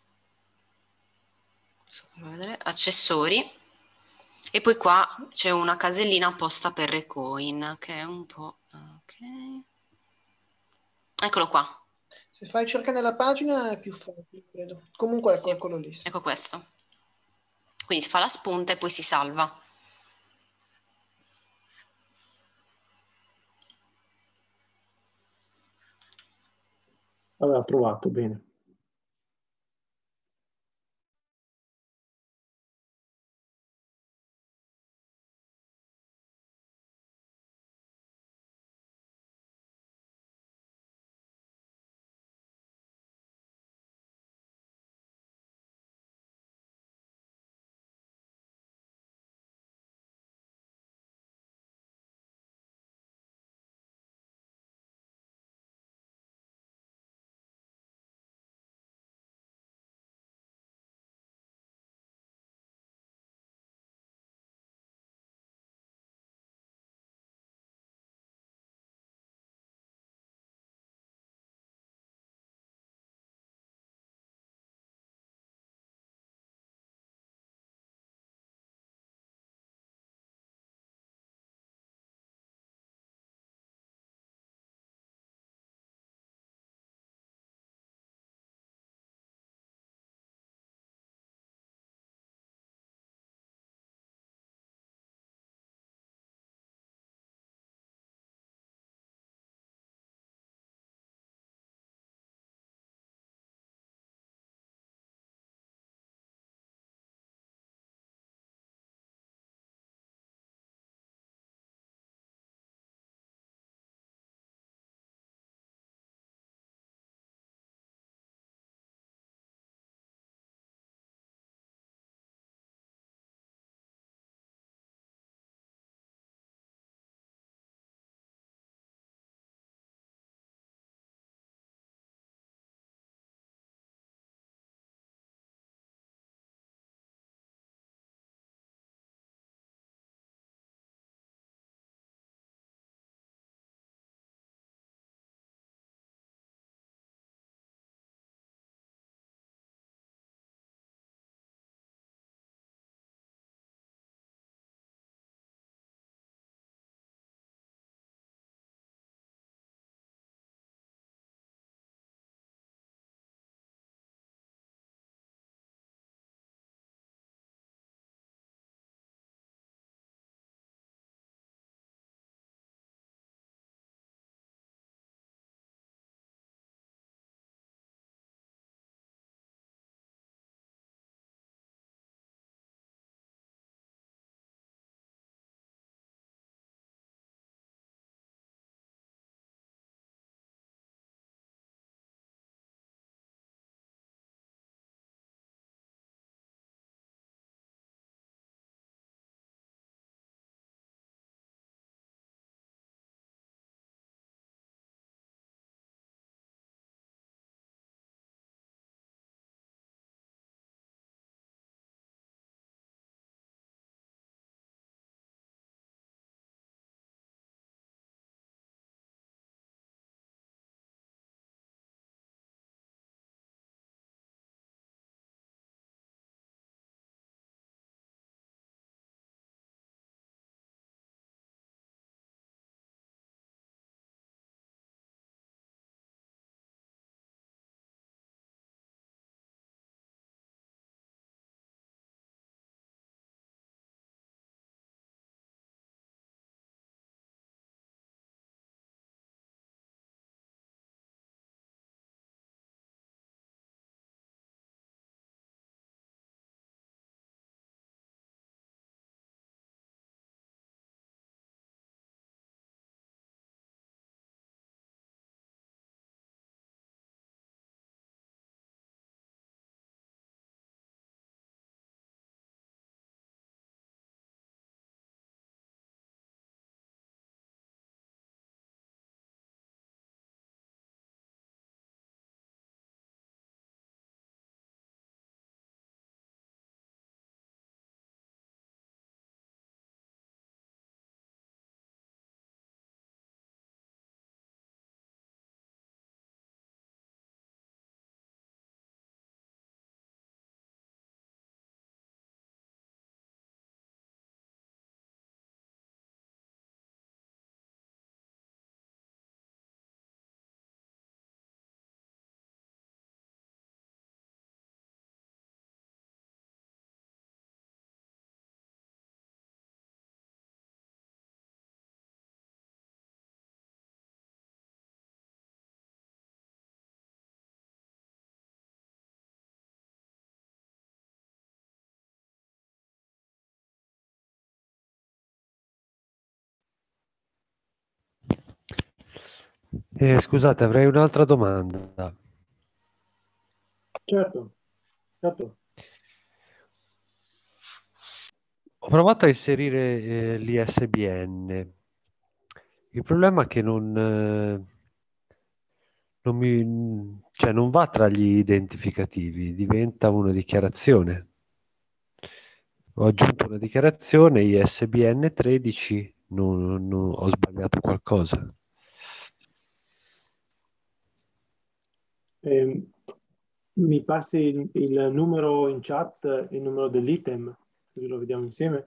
Accessori. E poi qua c'è una casellina apposta per Recoin, che è un po'... Ok. Eccolo qua. Se fai cerca nella pagina è più facile, credo. Comunque ecco, Sì. eccolo lì. Ecco questo. Quindi si fa la spunta e poi si salva. Allora, trovato, bene. Scusate, avrei un'altra domanda. Certo, certo. Ho provato a inserire l'ISBN. Il problema è che non va tra gli identificativi, diventa una dichiarazione. Ho aggiunto una dichiarazione ISBN 13, ho sbagliato qualcosa. Mi passi il numero in chat, il numero dell'item, così lo vediamo insieme.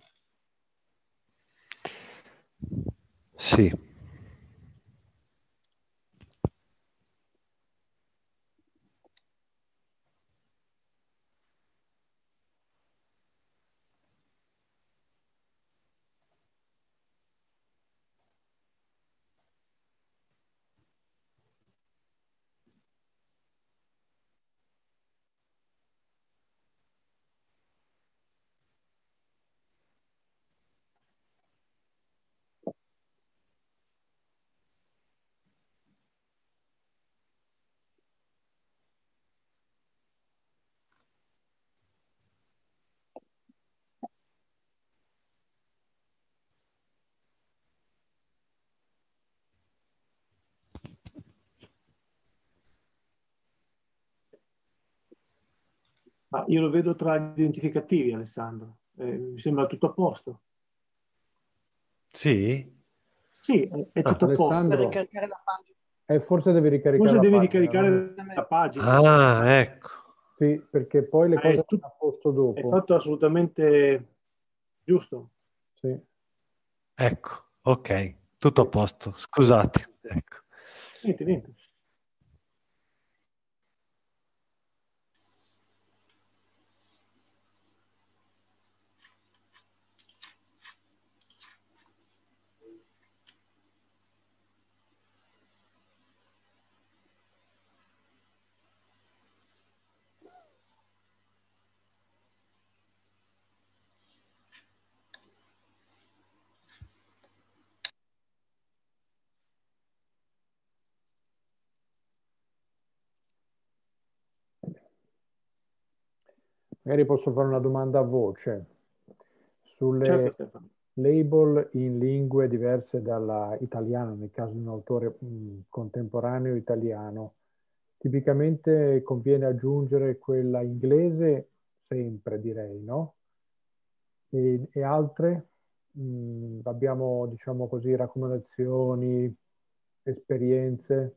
Sì. Ah, io lo vedo tra gli identificativi, Alessandro. Mi sembra tutto a posto. Sì? Sì, è tutto a posto. Alessandro, ricaricare la pagina. Forse devi ricaricare Forse la devi pagina, ricaricare no? la pagina. Ah, ecco. Sì, perché poi le cose È vanno a posto è dopo. fatto assolutamente giusto. Sì. Ecco, ok, tutto a posto. Scusate. Ecco. Niente. Magari posso fare una domanda a voce sulle Certo, Stefano. label in lingue diverse dall'italiano, nel caso di un autore contemporaneo italiano. Tipicamente conviene aggiungere quella inglese sempre, direi, no? E altre? Abbiamo, diciamo così, raccomandazioni, esperienze?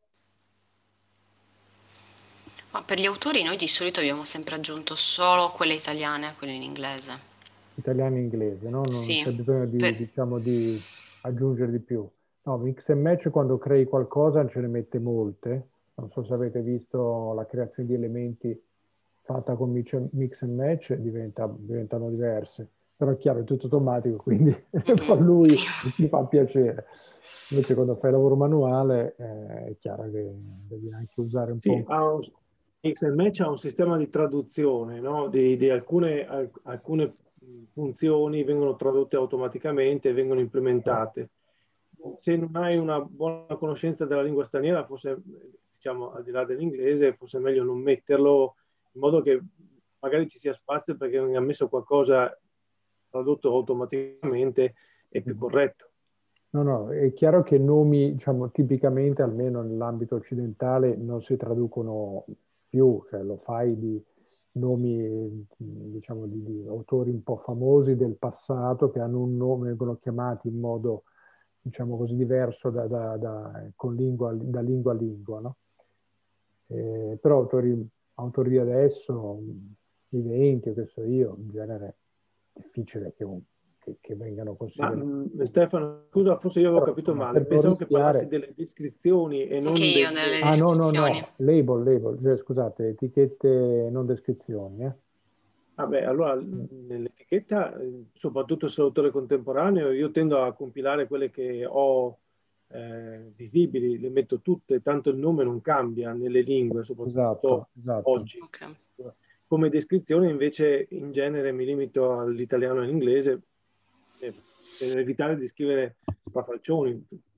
Ma per gli autori noi di solito abbiamo sempre aggiunto solo quelle italiane a quelle in inglese. Italiano e inglese, no? Non Sì, c'è bisogno di, per- diciamo, di aggiungere di più. No, mix and match quando crei qualcosa ce ne mette molte. Non so se avete visto la creazione di elementi fatta con mix and match, diventano diverse. Però è chiaro, è tutto automatico, quindi fa lui, sì. mi fa piacere. Invece quando fai lavoro manuale è chiaro che devi anche usare un Sì, po'. Mix and Match ha un sistema di traduzione, no? Di alcune funzioni vengono tradotte automaticamente e vengono implementate. Se non hai una buona conoscenza della lingua straniera, forse, diciamo, al di là dell'inglese, forse è meglio non metterlo in modo che magari ci sia spazio perché non ha messo qualcosa tradotto automaticamente e più corretto. No, è chiaro che nomi, diciamo, tipicamente, almeno nell'ambito occidentale, non si traducono più, cioè lo fai di nomi, diciamo, di autori un po' famosi del passato che hanno un nome, vengono chiamati in modo, diciamo così, diverso con da lingua a lingua, no? Però autori di adesso, di 20, o che so io, in genere è difficile che vengano Ma considerati. Stefano, scusa, forse io avevo Però, capito insomma, male. per non Pensavo che parlassi rischiare. delle descrizioni e Anche non io nelle Ah, no, descrizioni. label, cioè, scusate, etichette, non descrizioni, eh? Vabbè, allora nell'etichetta, soprattutto se l'autore contemporaneo, io tendo a compilare quelle che ho visibili, le metto tutte, tanto il nome non cambia nelle lingue, soprattutto Esatto. oggi. Ok. Come descrizione invece in genere mi limito all'italiano e all'inglese per evitare di scrivere strafalcioni.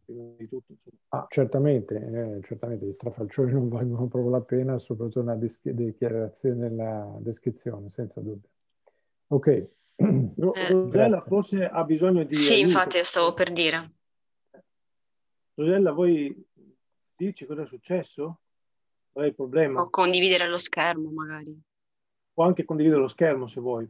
prima di tutto. Insomma. Certamente gli strafalcioni non valgono proprio la pena, soprattutto una dichiarazione nella descrizione, senza dubbio. Ok. Rosella forse ha bisogno di Sì, aiuto. infatti, stavo per dire. Rosella, vuoi dirci cosa è successo? Qual è il problema? O condividere lo schermo, magari. Può anche condividere lo schermo se vuoi.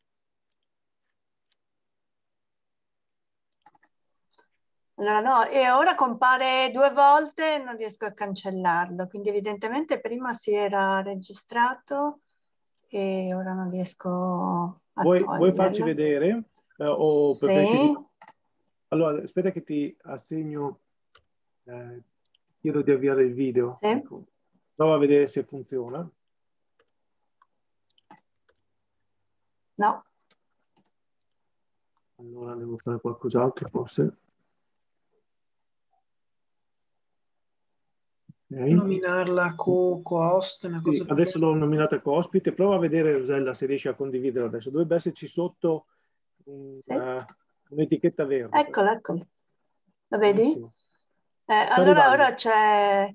Allora no, e ora compare 2 volte e non riesco a cancellarlo, quindi evidentemente prima si era registrato e ora non riesco a Vuoi farci toglierlo. vedere? O Sì. preferisci... Allora, aspetta che ti assegno, chiedo di avviare il video. Sì. Ecco. Prova a vedere se funziona. No. Allora devo fare qualcos'altro forse. Okay. Nominarla co-host, una cosa adesso l'ho nominata co-ospite. Prova a vedere, Rosella, se riesci a condividere adesso. Dovrebbe esserci sotto un'etichetta verde. Eccolo. Lo vedi? Allora ora c'è...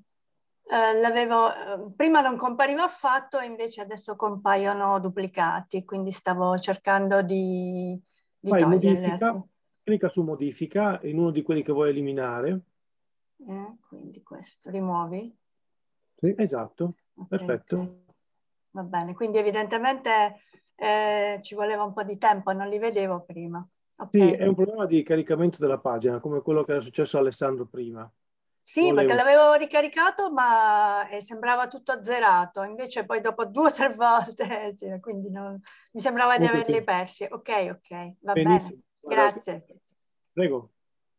prima non compariva affatto e invece adesso compaiono duplicati, quindi stavo cercando di fai toglierli. modifica, clicca su modifica in uno di quelli che vuoi eliminare. Quindi questo, rimuovi? Sì. Esatto, okay, perfetto. Okay. Va bene, quindi evidentemente ci voleva un po' di tempo, non li vedevo prima. Okay. Sì, è un problema di caricamento della pagina, come quello che era successo a Alessandro prima. Sì, perché l'avevo ricaricato ma sembrava tutto azzerato, invece poi dopo 2 o 3 volte, sì, quindi mi sembrava di averli persi. Ok, va benissimo. Bene, grazie. Prego.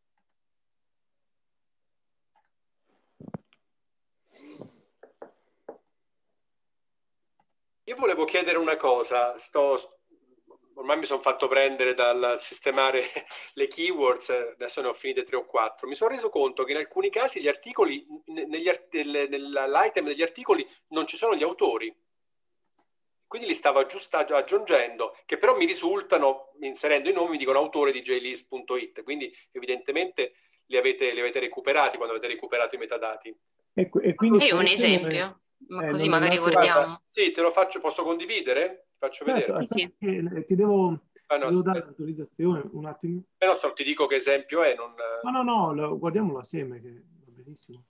Io volevo chiedere una cosa, ormai mi sono fatto prendere dal sistemare le keywords, adesso ne ho finite 3 o 4. Mi sono reso conto che in alcuni casi gli articoli, nell'item degli articoli non ci sono gli autori. Quindi li stavo aggiungendo, che però mi risultano, inserendo i nomi, mi dicono autore di jlist.it, quindi evidentemente li avete recuperati quando avete recuperato i metadati. E quindi un esempio, così magari guardiamo. Guarda, sì, te lo faccio, posso condividere? Ti faccio vedere. Sì. Ti devo dare l'autorizzazione un attimo. Però se non ti dico che esempio è, non... No, guardiamolo assieme, che va benissimo.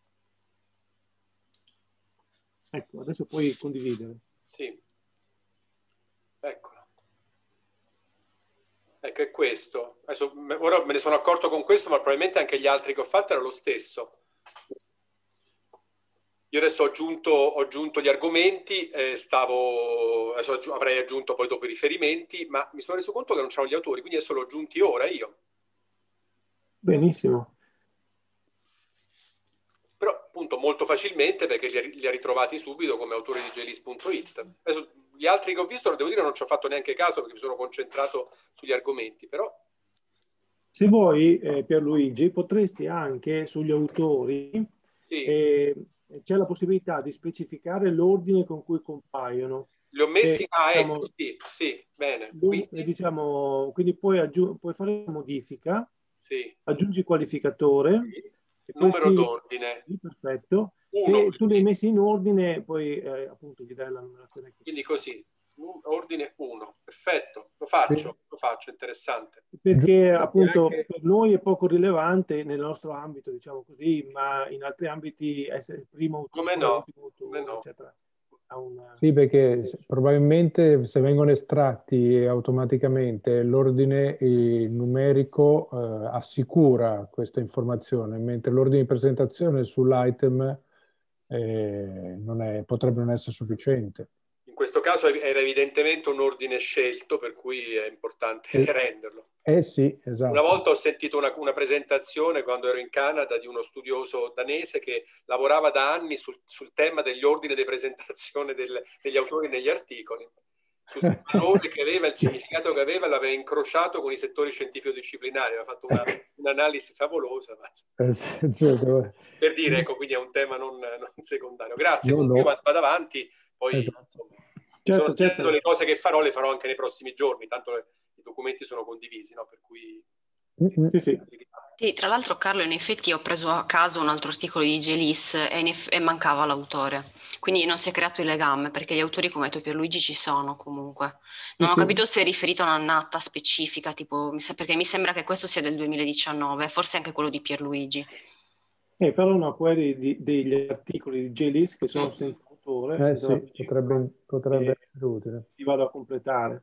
Ecco, adesso puoi condividere. Sì. Eccolo. Ecco, è questo. Adesso, ora me ne sono accorto con questo, ma probabilmente anche gli altri che ho fatto era lo stesso. Io adesso ho aggiunto gli argomenti, adesso avrei aggiunto poi dopo i riferimenti, ma mi sono reso conto che non c'erano gli autori, quindi adesso l'ho aggiunti ora io. Benissimo. Però appunto molto facilmente perché li ha ritrovati subito come autori di jlist.it. Adesso gli altri che ho visto, devo dire, non ci ho fatto neanche caso perché mi sono concentrato sugli argomenti, però... Se vuoi, Pierluigi, potresti anche sugli autori... Sì. C'è la possibilità di specificare l'ordine con cui compaiono. Li ho messi, ecco, sì, bene. Quindi puoi fare una modifica, sì. Aggiungi qualificatore, sì. Numero d'ordine. Perfetto. Se tu li hai messi in ordine, poi appunto gli dai la numerazione. Quindi così, ordine 1, perfetto, lo faccio, interessante. Perché appunto per noi è poco rilevante nel nostro ambito, diciamo così, ma in altri ambiti essere il primo autore, l'ultimo autore, eccetera. Sì, perché probabilmente se vengono estratti automaticamente l'ordine numerico assicura questa informazione, mentre l'ordine di presentazione sull'item potrebbe non essere sufficiente. In questo caso era evidentemente un ordine scelto, per cui è importante renderlo. Sì, esatto. Una volta ho sentito una presentazione quando ero in Canada di uno studioso danese che lavorava da anni sul tema degli ordini di presentazione degli autori negli articoli, sul valore che aveva, il significato che aveva, l'aveva incrociato con i settori scientifico-disciplinari, aveva fatto un'analisi favolosa. Per dire, ecco, quindi è un tema non secondario. Grazie, io vado avanti, poi insomma, certo. Le cose che farò le farò anche nei prossimi giorni, tanto i documenti sono condivisi, no? Per cui... Sì. Sì, tra l'altro Carlo, in effetti ho preso a caso un altro articolo di Gelis e mancava l'autore, quindi non si è creato il legame perché gli autori come tu Pierluigi ci sono comunque. Non ho Sì. capito se è riferito a una annata specifica, tipo, perché mi sembra che questo sia del 2019, forse anche quello di Pierluigi. Farò una query degli articoli di JList che sono senza autore, senza Sì, la firma, potrebbe e essere utile. li vado a completare.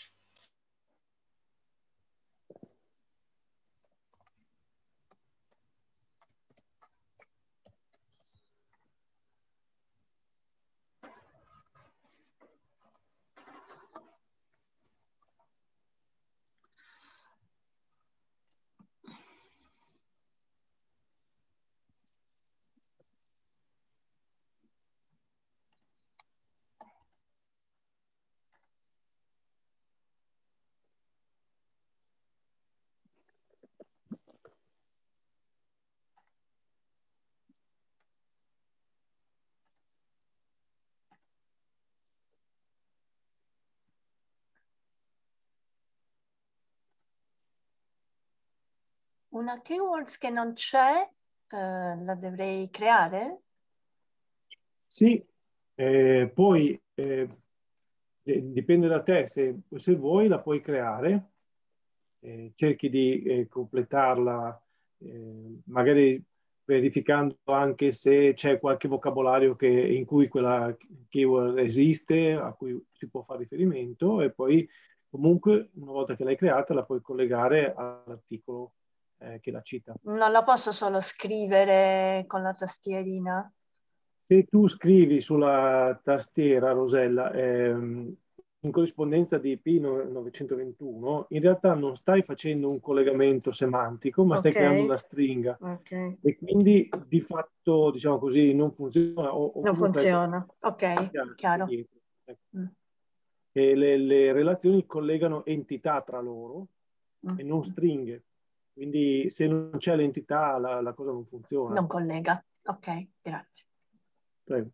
Una keywords che non c'è, la dovrei creare? Sì, poi dipende da te, se vuoi la puoi creare, cerchi di completarla, magari verificando anche se c'è qualche vocabolario in cui quella keyword esiste, a cui si può fare riferimento, e poi comunque una volta che l'hai creata la puoi collegare all'articolo che la cita. Non la posso solo scrivere con la tastierina? Se tu scrivi sulla tastiera, Rosella, in corrispondenza di P921, in realtà non stai facendo un collegamento semantico, ma stai creando una stringa. Ok. E quindi di fatto, diciamo così, non funziona. O Non comunque funziona. Ok, chiaro. dietro. Ecco. E le relazioni collegano entità tra loro e non stringhe. Quindi se non c'è l'entità, la cosa non funziona. Non collega. Ok, grazie. Prego.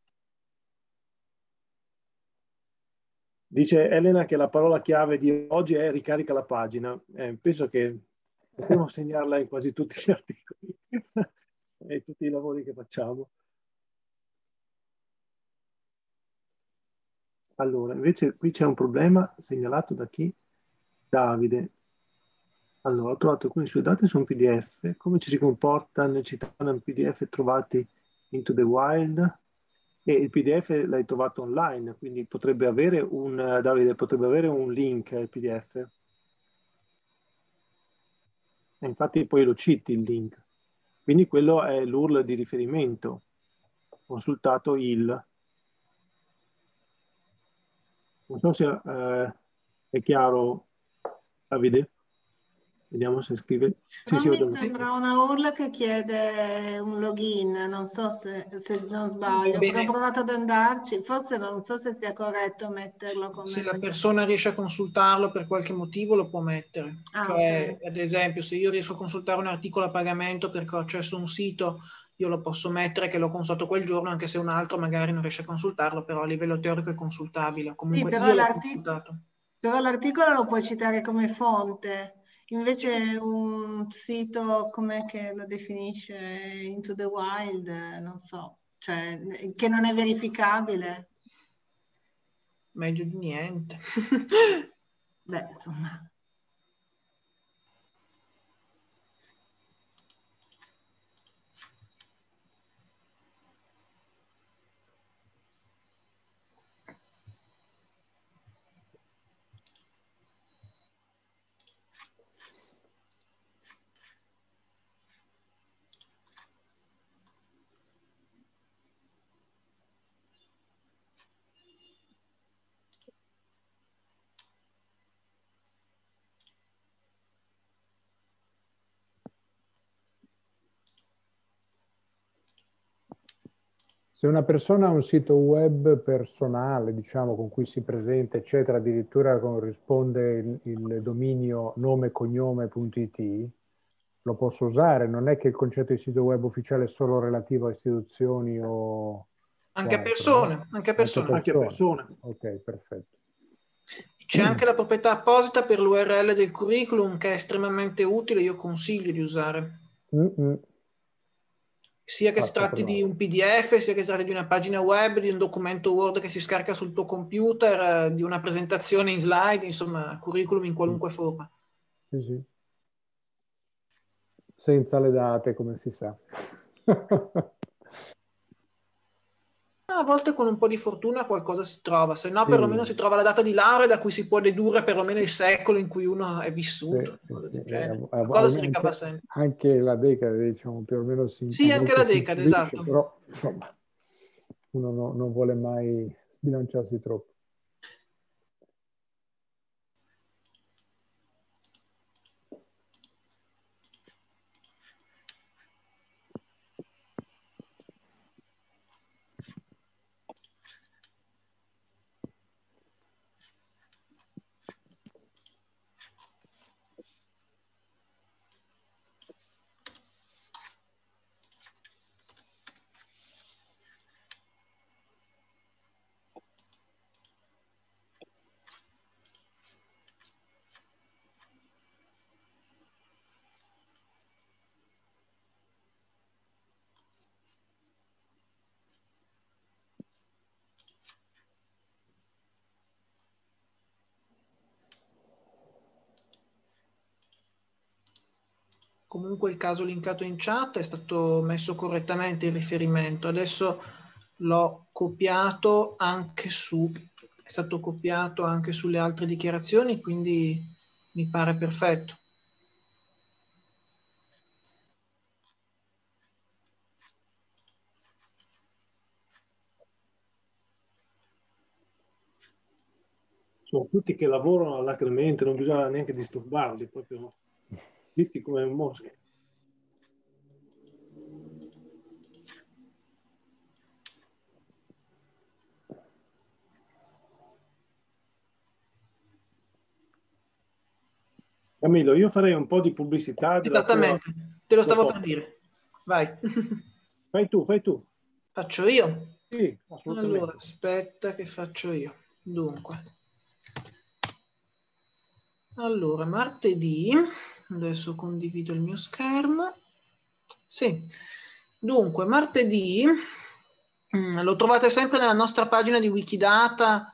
Dice Elena che la parola chiave di oggi è ricarica la pagina. Penso che potremmo segnarla in quasi tutti gli articoli e tutti i lavori che facciamo. Allora, invece qui c'è un problema segnalato da chi? Davide. Allora, ho trovato alcuni suoi dati su un PDF. Come ci si comporta nel citare un PDF trovati into the wild? E il PDF l'hai trovato online, quindi potrebbe avere Davide, potrebbe avere un link al PDF. E infatti poi lo citi il link. Quindi quello è l'URL di riferimento. Consultato il. Non so se è chiaro, Davide. Vediamo se scrive. Però Sì, mi vedo. sembra una URL che chiede un login, non so se non sbaglio, però ho provato ad andarci, forse non so se sia corretto metterlo come Se la login. persona riesce a consultarlo per qualche motivo lo può mettere. Cioè, Okay. ad esempio, se io riesco a consultare un articolo a pagamento perché ho accesso a un sito, io lo posso mettere che l'ho consultato quel giorno, anche se un altro magari non riesce a consultarlo, però a livello teorico è consultabile. Comunque Sì, io l'ho consultato. però l'articolo lo puoi citare come fonte. Invece un sito com'è che lo definisce into the wild, non so, cioè che non è verificabile. Meglio di niente. Beh, insomma. Se una persona ha un sito web personale, diciamo, con cui si presenta, eccetera, addirittura corrisponde il dominio nomecognome.it, lo posso usare? Non è che il concetto di sito web ufficiale è solo relativo a istituzioni o Anche a altro, persone, no? anche a persone. Anche a persone. Ok, perfetto. C'è anche la proprietà apposita per l'URL del curriculum che è estremamente utile, io consiglio di usare. Sia che si tratti di un PDF, sia che si tratti di una pagina web, di un documento Word che si scarica sul tuo computer, di una presentazione in slide, insomma, curriculum in qualunque forma. Sì. Senza le date, come si sa. A volte con un po' di fortuna qualcosa si trova, se no perlomeno si trova la data di laurea da cui si può dedurre perlomeno il secolo in cui uno è vissuto. Qualcosa si ricava sempre. Anche la decade, diciamo, più o meno sì, anche la decade, esatto. Però, insomma, uno non vuole mai sbilanciarsi troppo. Comunque il caso linkato in chat è stato messo correttamente il riferimento. Adesso l'ho copiato anche è stato copiato anche sulle altre dichiarazioni, quindi mi pare perfetto. Sono tutti che lavorano alacremente, non bisogna neanche disturbarli, proprio zitti come mosche. Camillo, io farei un po' di pubblicità della Esattamente, te lo stavo per dire. Vai. Fai tu. Faccio io? Sì, assolutamente. Allora, aspetta che faccio io. Dunque. Allora, martedì, adesso condivido il mio schermo. Sì. Dunque, martedì, lo trovate sempre nella nostra pagina di Wikidata,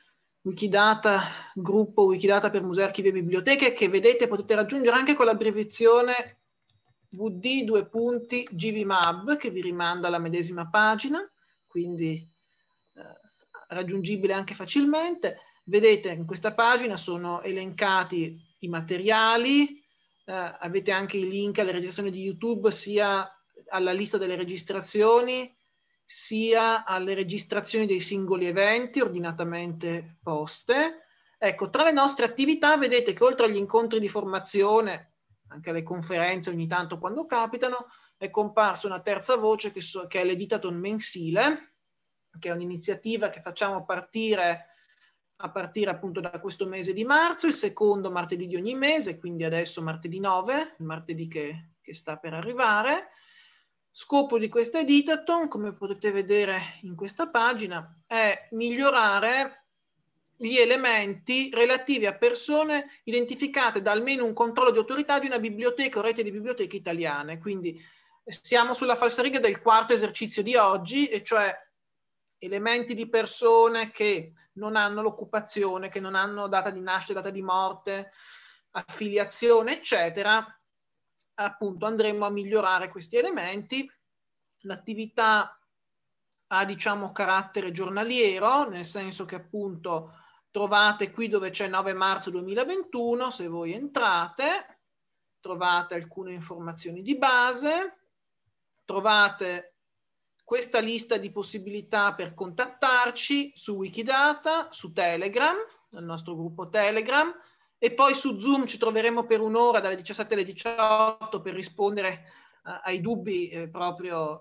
gruppo Wikidata per musei, archivi e biblioteche, che vedete potete raggiungere anche con l'abbreviazione VD:2.gvmab, che vi rimanda alla medesima pagina, quindi raggiungibile anche facilmente. Vedete in questa pagina sono elencati i materiali, avete anche i link alle registrazioni di YouTube, sia alla lista delle registrazioni, sia alle registrazioni dei singoli eventi ordinatamente poste. Ecco, tra le nostre attività vedete che oltre agli incontri di formazione, anche alle conferenze ogni tanto quando capitano, è comparsa una terza voce che è l'editathon mensile, che è un'iniziativa che facciamo a partire appunto da questo mese di marzo, il secondo martedì di ogni mese, quindi adesso martedì 9, il martedì che sta per arrivare. Scopo di questa editathon, come potete vedere in questa pagina, è migliorare gli elementi relativi a persone identificate da almeno un controllo di autorità di una biblioteca o rete di biblioteche italiane. Quindi siamo sulla falsariga del quarto esercizio di oggi, e cioè elementi di persone che non hanno l'occupazione, che non hanno data di nascita, data di morte, affiliazione, eccetera. Appunto andremo a migliorare questi elementi. L'attività ha, diciamo, carattere giornaliero, nel senso che appunto trovate qui dove c'è 9 marzo 2021, se voi entrate, trovate alcune informazioni di base, trovate questa lista di possibilità per contattarci su Wikidata, su Telegram, nel nostro gruppo Telegram, e poi su Zoom ci troveremo per un'ora dalle 17 alle 18 per rispondere ai dubbi proprio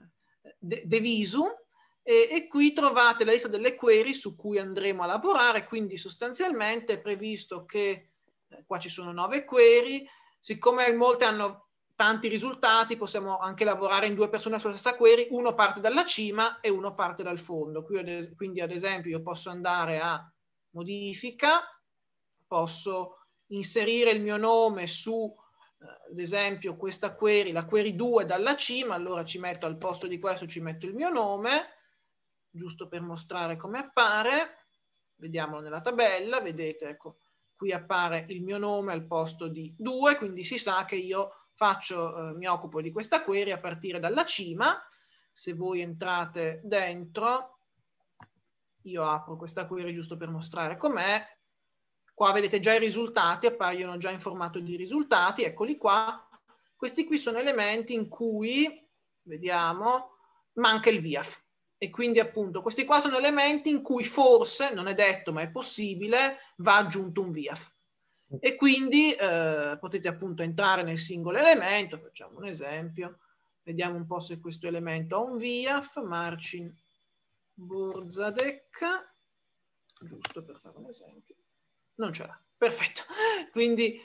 de visu, e qui trovate la lista delle query su cui andremo a lavorare. Quindi sostanzialmente è previsto che qua ci sono 9 query, siccome molte hanno tanti risultati possiamo anche lavorare in 2 persone sulla stessa query, uno parte dalla cima e uno parte dal fondo. Quindi ad esempio io posso andare a modifica, posso inserire il mio nome su ad esempio questa query, la query 2 dalla C, ma allora ci metto al posto di questo, ci metto il mio nome, giusto per mostrare come appare. Vediamolo nella tabella, vedete, ecco, qui appare il mio nome al posto di 2, quindi si sa che io mi occupo di questa query a partire dalla cima. Se voi entrate dentro, io apro questa query giusto per mostrare com'è. Qua vedete già i risultati, appaiono già in formato di risultati, eccoli qua. Questi qui sono elementi in cui, vediamo, manca il VIAF. E quindi appunto questi qua sono elementi in cui forse, non è detto ma è possibile, va aggiunto un VIAF. E quindi potete appunto entrare nel singolo elemento, facciamo un esempio, vediamo un po' se questo elemento ha un VIAF, Marcin Borzadek, giusto per fare un esempio, non ce l'ha, perfetto. Quindi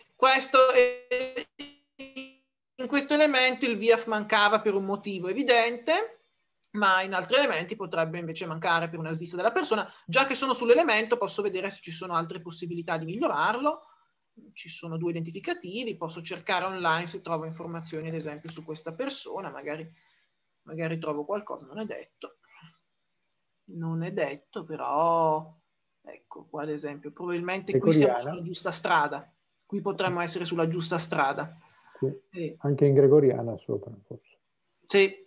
in questo elemento il VIAF mancava per un motivo evidente, ma in altri elementi potrebbe invece mancare per una svista della persona. Già che sono sull'elemento posso vedere se ci sono altre possibilità di migliorarlo. Ci sono 2 identificativi, posso cercare online se trovo informazioni ad esempio su questa persona, magari trovo qualcosa, non è detto, però ecco qua ad esempio, probabilmente qui siamo sulla giusta strada, qui potremmo essere sulla giusta strada. Anche in gregoriana sopra forse. Sì.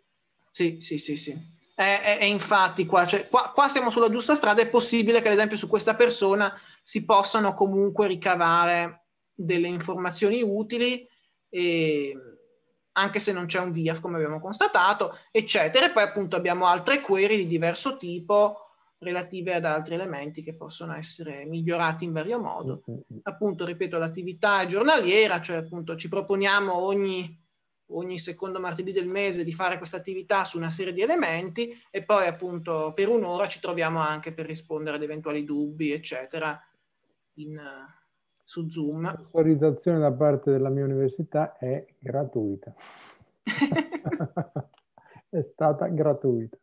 E infatti qua siamo sulla giusta strada. È possibile che ad esempio su questa persona si possano comunque ricavare delle informazioni utili, anche se non c'è un VIAF come abbiamo constatato, eccetera. E poi appunto abbiamo altre query di diverso tipo relative ad altri elementi che possono essere migliorati in vario modo. Appunto, ripeto, l'attività è giornaliera, cioè appunto ci proponiamo ogni secondo martedì del mese di fare questa attività su una serie di elementi e poi appunto per un'ora ci troviamo anche per rispondere ad eventuali dubbi, eccetera, su Zoom. La sponsorizzazione da parte della mia università è gratuita. È stata gratuita.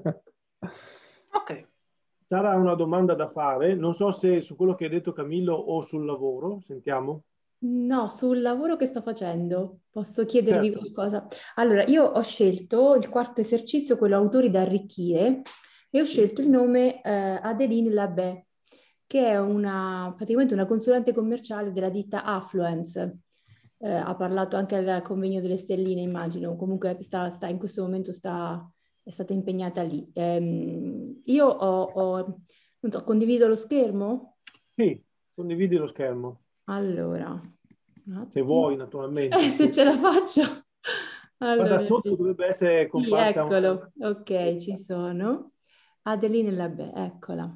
Ok. Sara ha una domanda da fare, non so se su quello che ha detto Camillo o sul lavoro, sentiamo. No, sul lavoro che sto facendo, posso chiedervi qualcosa? Allora, io ho scelto il 4º esercizio, quello autori da arricchire, e ho scelto il nome Adeline Labè, che è praticamente una consulente commerciale della ditta Affluence. Ha parlato anche al convegno delle stelline, immagino, comunque in questo momento è stata impegnata lì. Io non so, condivido lo schermo? Sì, condividi lo schermo. Allora, se vuoi naturalmente. Se ce la faccio. Allora, da sotto dovrebbe essere comparsa. Sì, eccolo, ok, ci sono. Adeline Labè, eccola.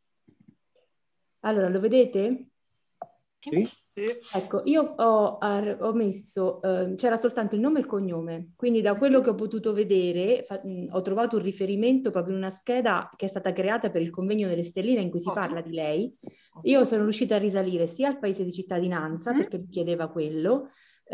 Allora, lo vedete? Sì. Ecco, io ho messo, c'era soltanto il nome e il cognome, quindi da quello che ho potuto vedere ho trovato un riferimento proprio in una scheda che è stata creata per il convegno delle stelline in cui si parla di lei. Io sono riuscita a risalire sia al paese di cittadinanza, perché mi chiedeva quello,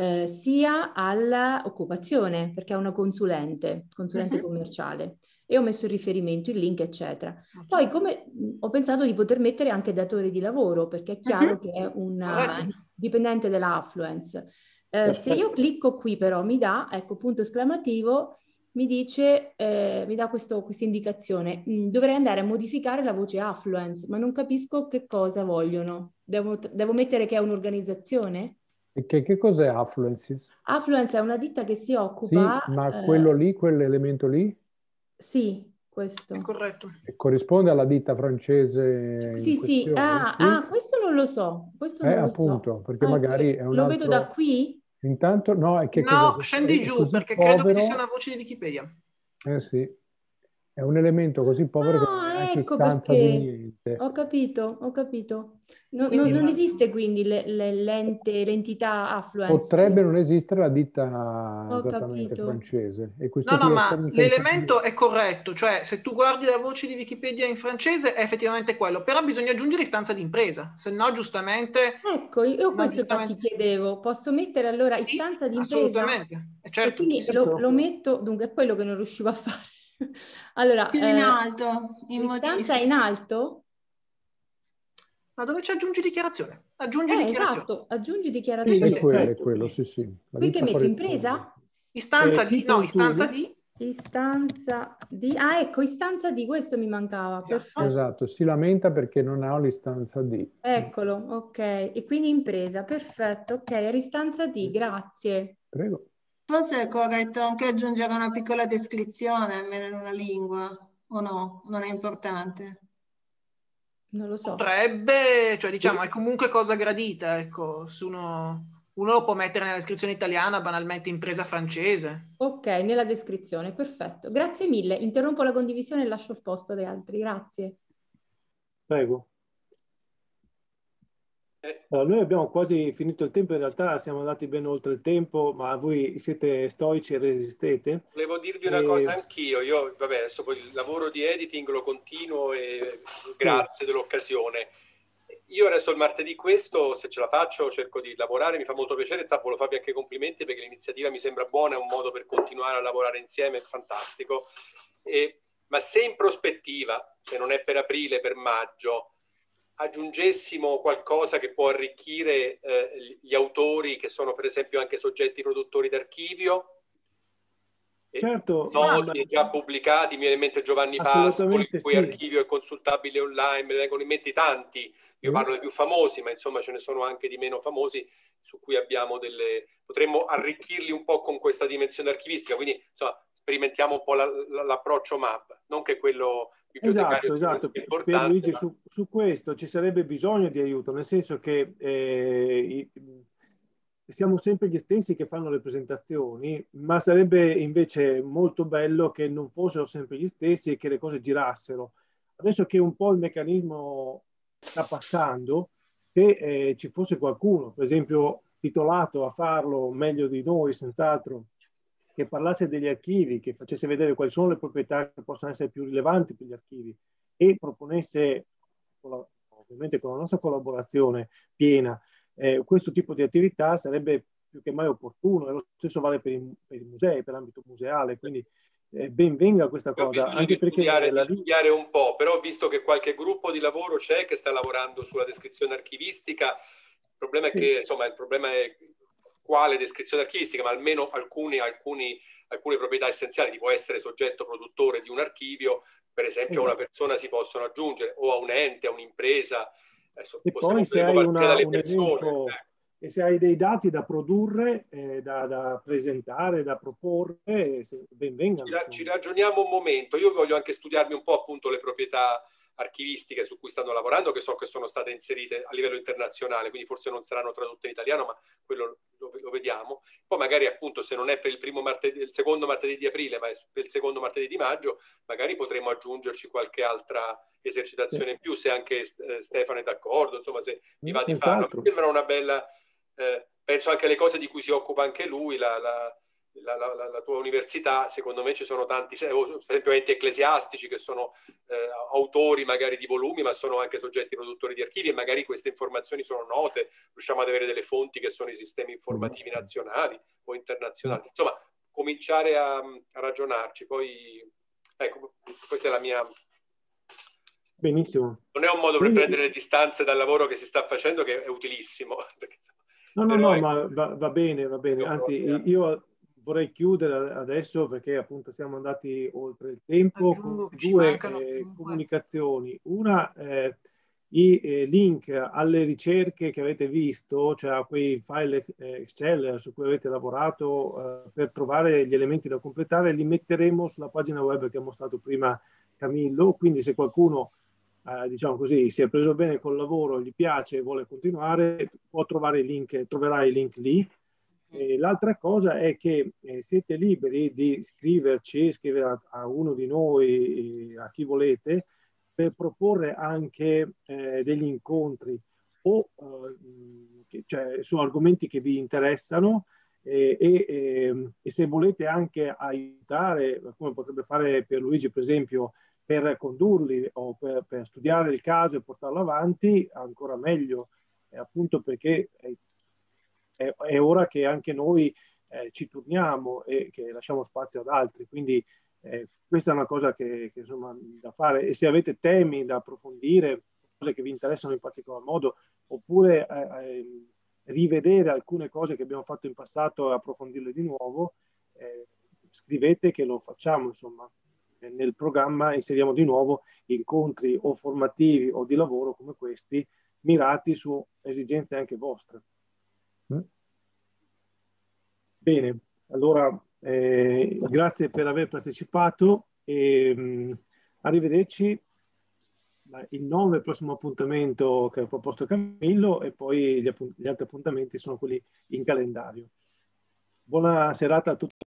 sia all'occupazione, perché è una consulente commerciale. E ho messo il riferimento, il link, eccetera. Poi ho pensato di poter mettere anche datore di lavoro, perché è chiaro che è un dipendente della Affluence. Se io clicco qui però mi dà, ecco, punto esclamativo, mi dice, mi dà questa indicazione. Dovrei andare a modificare la voce Affluence, ma non capisco che cosa vogliono. Devo mettere che è un'organizzazione? E che cos'è Affluences? Affluence è una ditta che si occupa... Sì, ma quello lì, quell'elemento lì? Sì, questo. È corretto. E corrisponde alla ditta francese in questione? Sì. Questo non lo so. Questo non lo appunto, so. perché magari è un Lo altro... vedo da qui? Intanto, no, è che no, scendi giù, perché credo che sia una voce di Wikipedia. Sì. È un elemento così povero che non è neanche istanza di niente. Ho capito. Non esiste quindi l'entità Affluence. Potrebbe non esistere la ditta esattamente francese. E questo no, ma l'elemento è corretto, cioè se tu guardi la voce di Wikipedia in francese è effettivamente quello, però bisogna aggiungere istanza di impresa, se no giustamente... Ecco, io questo infatti chiedevo, posso mettere allora istanza di impresa? Assolutamente, certo. E quindi lo metto, dunque è quello che non riuscivo a fare. Allora, più in alto, in l'istanza è in alto? Ma dove ci aggiungi dichiarazione? Aggiungi dichiarazione. Esatto, aggiungi dichiarazione. È quello, sì. Qui che metto impresa? Istanza di, no, istanza di. Istanza di, ecco, istanza di, questo mi mancava, perfetto. Esatto, si lamenta perché non ha l'istanza di. Eccolo, ok, e quindi impresa, perfetto, ok, l'istanza di, grazie. Prego. Forse è corretto anche aggiungere una piccola descrizione, almeno in una lingua, o no? Non è importante? Non lo so. Potrebbe, cioè diciamo, è comunque cosa gradita, ecco, se uno lo può mettere nella descrizione italiana, banalmente impresa francese. Ok, nella descrizione, perfetto. Grazie mille. Interrompo la condivisione e lascio il posto agli altri. Grazie. Prego. Allora, noi abbiamo quasi finito il tempo, in realtà siamo andati ben oltre il tempo, ma voi siete stoici e resistete. Volevo dirvi una cosa anch'io. Io, vabbè, adesso poi il lavoro di editing lo continuo e grazie dell'occasione. Io adesso il martedì questo, se ce la faccio, cerco di lavorare, mi fa molto piacere, volevo farvi anche complimenti perché l'iniziativa mi sembra buona, è un modo per continuare a lavorare insieme, è fantastico. Ma se in prospettiva, se non è per aprile, per maggio, aggiungessimo qualcosa che può arricchire gli autori che sono per esempio anche soggetti produttori d'archivio, certo, noti, già pubblicati, mi viene in mente Giovanni Pascoli, il cui archivio è consultabile online, me ne vengono in mente tanti, io parlo dei più famosi, ma insomma ce ne sono anche di meno famosi su cui abbiamo potremmo arricchirli un po' con questa dimensione archivistica, quindi insomma sperimentiamo un po' l'approccio MAB, non che quello bibliotecario esatto. è importante. Pierluigi, su questo ci sarebbe bisogno di aiuto, nel senso che siamo sempre gli stessi che fanno le presentazioni, ma sarebbe invece molto bello che non fossero sempre gli stessi e che le cose girassero. Adesso che un po' il meccanismo sta passando, se ci fosse qualcuno, per esempio titolato a farlo meglio di noi, senz'altro, che parlasse degli archivi, che facesse vedere quali sono le proprietà che possono essere più rilevanti per gli archivi e proponesse, ovviamente con la nostra collaborazione piena, questo tipo di attività, sarebbe più che mai opportuno, e lo stesso vale per i musei, per l'ambito museale, quindi ben venga questa cosa. Anche perché studiare un po', però ho visto che qualche gruppo di lavoro c'è che sta lavorando sulla descrizione archivistica. Il problema è che, insomma, il problema è quale descrizione archivistica, ma almeno alcune proprietà essenziali, tipo essere soggetto produttore di un archivio, per esempio, una persona si possono aggiungere, o a un ente, a un'impresa. Adesso e poi se hai un elenco, e se hai dei dati da produrre, da presentare, da proporre, ben vengano. Ci ragioniamo un momento. Io voglio anche studiarmi un po' appunto le proprietà archivistiche su cui stanno lavorando, che so che sono state inserite a livello internazionale, quindi forse non saranno tradotte in italiano, ma quello lo vediamo. Poi magari appunto se non è per il secondo martedì di aprile, ma è per il secondo martedì di maggio, magari potremo aggiungerci qualche altra esercitazione in più, se anche Stefano è d'accordo, insomma, se mi va di farlo. Mi sembra una bella... penso anche alle cose di cui si occupa anche lui, la tua università. Secondo me ci sono tanti, per esempio enti ecclesiastici che sono autori magari di volumi, ma sono anche soggetti produttori di archivi, e magari queste informazioni sono note, riusciamo ad avere delle fonti che sono i sistemi informativi nazionali o internazionali. Insomma, cominciare a ragionarci. Poi, ecco, questa è la mia... Benissimo. Non è un modo per prendere le distanze dal lavoro che si sta facendo, che è utilissimo. No, ma va bene. Anzi, io vorrei chiudere adesso perché appunto siamo andati oltre il tempo con due comunicazioni. Una, i link alle ricerche che avete visto, cioè a quei file Excel su cui avete lavorato per trovare gli elementi da completare, li metteremo sulla pagina web che ha mostrato prima Camillo, quindi se qualcuno diciamo così, si è preso bene col lavoro, gli piace e vuole continuare, può trovare il link, troverà i link lì. L'altra cosa è che siete liberi di scrivere a uno di noi, a chi volete, per proporre anche degli incontri o cioè, su argomenti che vi interessano, e se volete anche aiutare, come potrebbe fare Pierluigi per esempio, per condurli o per studiare il caso e portarlo avanti, ancora meglio, appunto perché è ora che anche noi ci turniamo e che lasciamo spazio ad altri. Quindi questa è una cosa che insomma da fare, e se avete temi da approfondire, cose che vi interessano in particolar modo, oppure rivedere alcune cose che abbiamo fatto in passato e approfondirle di nuovo, scrivete che lo facciamo, insomma. Nel programma inseriamo di nuovo incontri o formativi o di lavoro come questi, mirati su esigenze anche vostre. Bene, allora grazie per aver partecipato e arrivederci. Il 9 è il prossimo appuntamento che ha proposto Camillo e poi gli altri appuntamenti sono quelli in calendario. Buona serata a tutti.